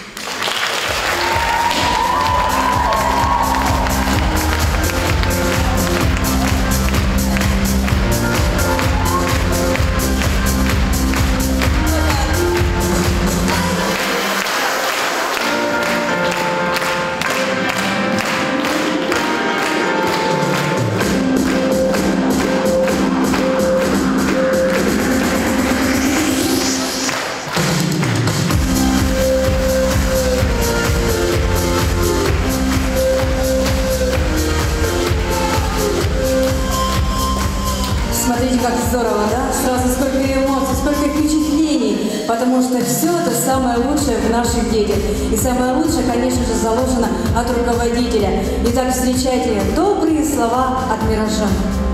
Смотрите, как здорово, да? Сразу сколько эмоций, сколько впечатлений, потому что все это самое лучшее в наших детях. И самое лучшее, конечно же, заложено от руководителя. Итак, встречайте добрые слова от «Миража».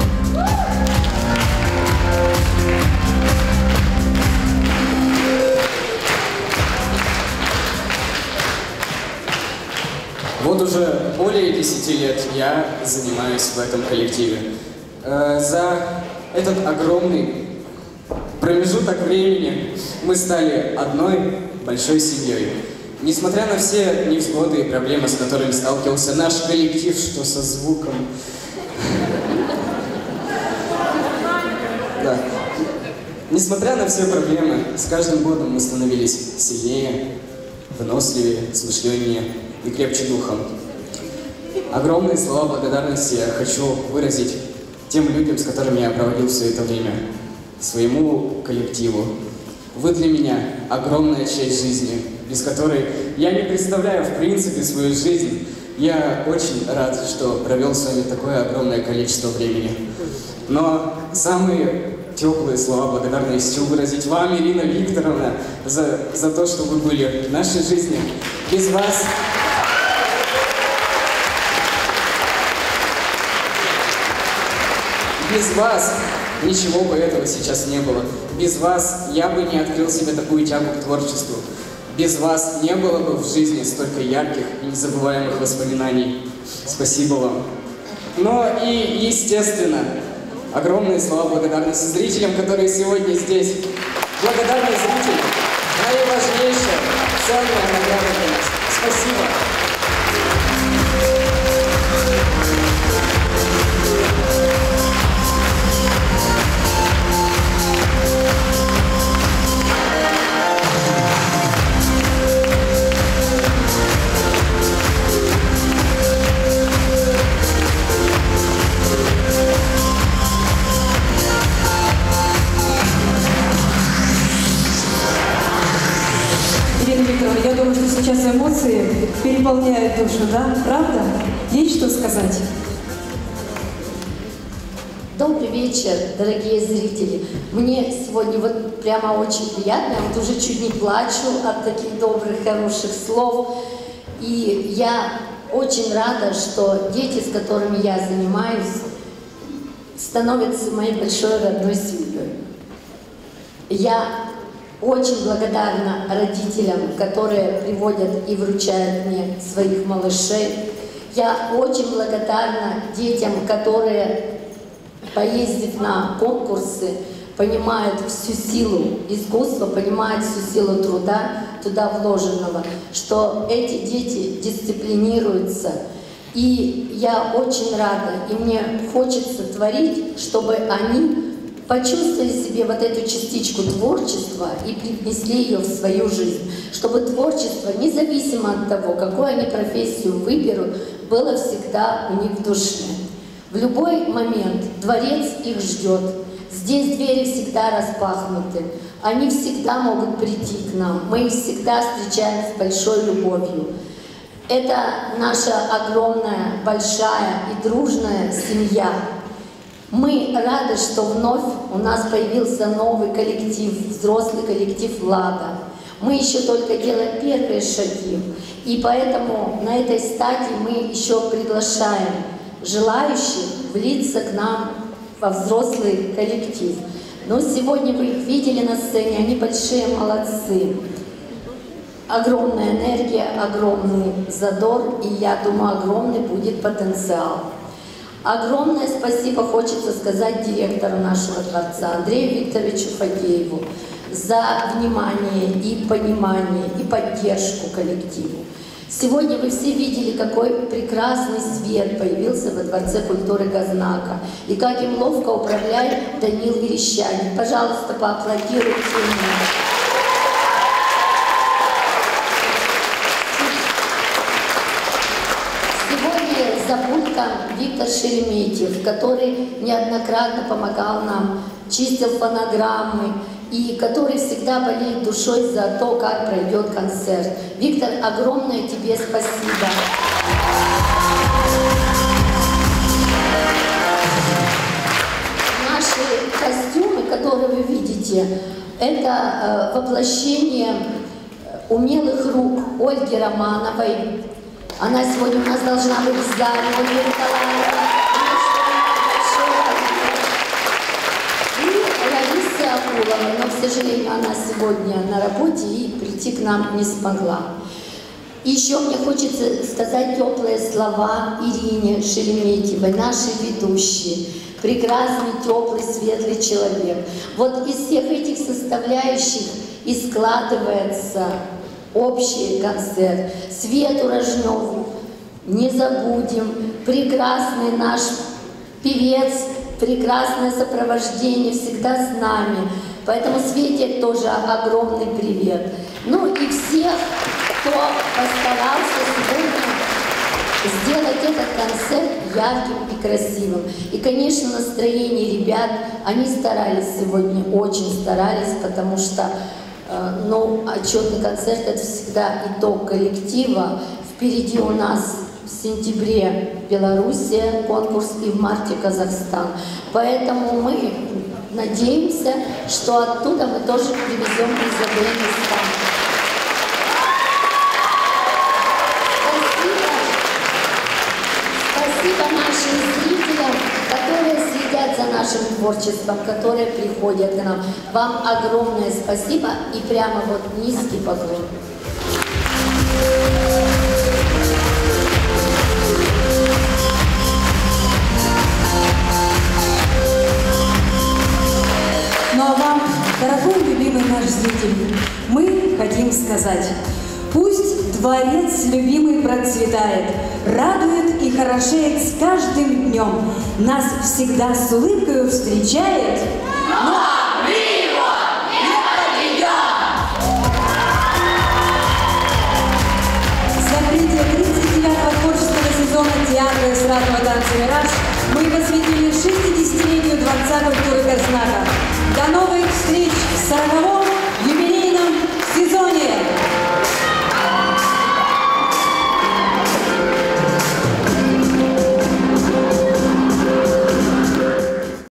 Вот уже более 10 лет я занимаюсь в этом коллективе. За этот огромный промежуток времени мы стали одной большой семьей. Несмотря на все невзгоды и проблемы, с которыми сталкивался наш коллектив, что со звуком... Да. Несмотря на все проблемы, с каждым годом мы становились сильнее, выносливее, смышленнее и крепче духом. Огромные слова благодарности я хочу выразить тем людям, с которыми я проводил все это время, своему коллективу. Вы для меня огромная часть жизни, без которой я не представляю в принципе свою жизнь. Я очень рад, что провел с вами такое огромное количество времени. Но самые теплые слова благодарности хочу выразить вам, Ирина Викторовна, за то, что вы были в нашей жизни. Без вас Без вас ничего бы этого сейчас не было. Без вас я бы не открыл себе такую тягу к творчеству. Без вас не было бы в жизни столько ярких и незабываемых воспоминаний. Спасибо вам. Ну и, естественно, огромные слова благодарности зрителям, которые сегодня здесь. Благодарные зрители — наиважнейшая ценная награда для нас. Спасибо. Я думаю, что сейчас эмоции переполняют душу, да? Правда? Есть что сказать? Добрый вечер, дорогие зрители. Мне сегодня вот прямо очень приятно. Я вот уже чуть не плачу от таких добрых, хороших слов. И я очень рада, что дети, с которыми я занимаюсь, становятся моей большой родной семьей. Я очень благодарна родителям, которые приводят и вручают мне своих малышей. Я очень благодарна детям, которые, поездив на конкурсы, понимают всю силу искусства, понимают всю силу труда, туда вложенного, что эти дети дисциплинируются. И я очень рада, и мне хочется творить, чтобы они почувствовали себе вот эту частичку творчества и привнесли ее в свою жизнь, чтобы творчество, независимо от того, какую они профессию выберут, было всегда у них в душе. В любой момент дворец их ждет, здесь двери всегда распахнуты, они всегда могут прийти к нам, мы их всегда встречаем с большой любовью. Это наша огромная, большая и дружная семья. Мы рады, что вновь у нас появился новый коллектив, взрослый коллектив Влада. Мы еще только делаем первые шаги, и поэтому на этой стадии мы еще приглашаем желающих влиться к нам во взрослый коллектив. Но сегодня вы их видели на сцене, они большие молодцы. Огромная энергия, огромный задор, и я думаю, огромный будет потенциал. Огромное спасибо хочется сказать директору нашего дворца Андрею Викторовичу Фадееву за внимание и понимание и поддержку коллективу. Сегодня вы все видели, какой прекрасный свет появился во Дворце культуры Газнака и как им ловко управляет Данил Верещагин. Пожалуйста, поаплодируйте ему. За пультом Виктор Шереметьев, который неоднократно помогал нам, чистил фонограммы и который всегда болеет душой за то, как пройдет концерт. Виктор, огромное тебе спасибо. Наши костюмы, которые вы видите, это воплощение умелых рук Ольги Романовой. Она сегодня у нас должна быть в зале, Ольга Николаевна. И Раисы Акуловой, но, к сожалению, она сегодня на работе и прийти к нам не смогла. И еще мне хочется сказать теплые слова Ирине Шереметьевой, нашей ведущей. Прекрасный, теплый, светлый человек. Вот из всех этих составляющих и складывается общий концерт. Свету Рожневу не забудем. Прекрасный наш певец, прекрасное сопровождение всегда с нами. Поэтому Свете тоже огромный привет. Ну и всех, кто постарался сегодня сделать этот концерт ярким и красивым. И, конечно, настроение ребят, они старались сегодня, очень старались, потому что ну, отчетный концерт — это всегда итог коллектива. Впереди у нас в сентябре Белоруссия, конкурс, и в марте Казахстан. Поэтому мы надеемся, что оттуда мы тоже привезем призовые места. Спасибо нашим зрителям, которые следят за нашей нашим творчеством, которые приходят к нам. Вам огромное спасибо и прямо вот низкий поклон. Ну а вам, дорогой любимый наш зритель, мы хотим сказать: пусть дворец любимый процветает, радует и хорошеет с каждым днем, нас всегда с улыбкой встречает. Но мы его не подведем! С закрытия 39-го творческого сезона театра эстрадного танца «Мираж» мы посвятили 60-летию Дворца культуры Гоznaка. До новых встреч в 40-м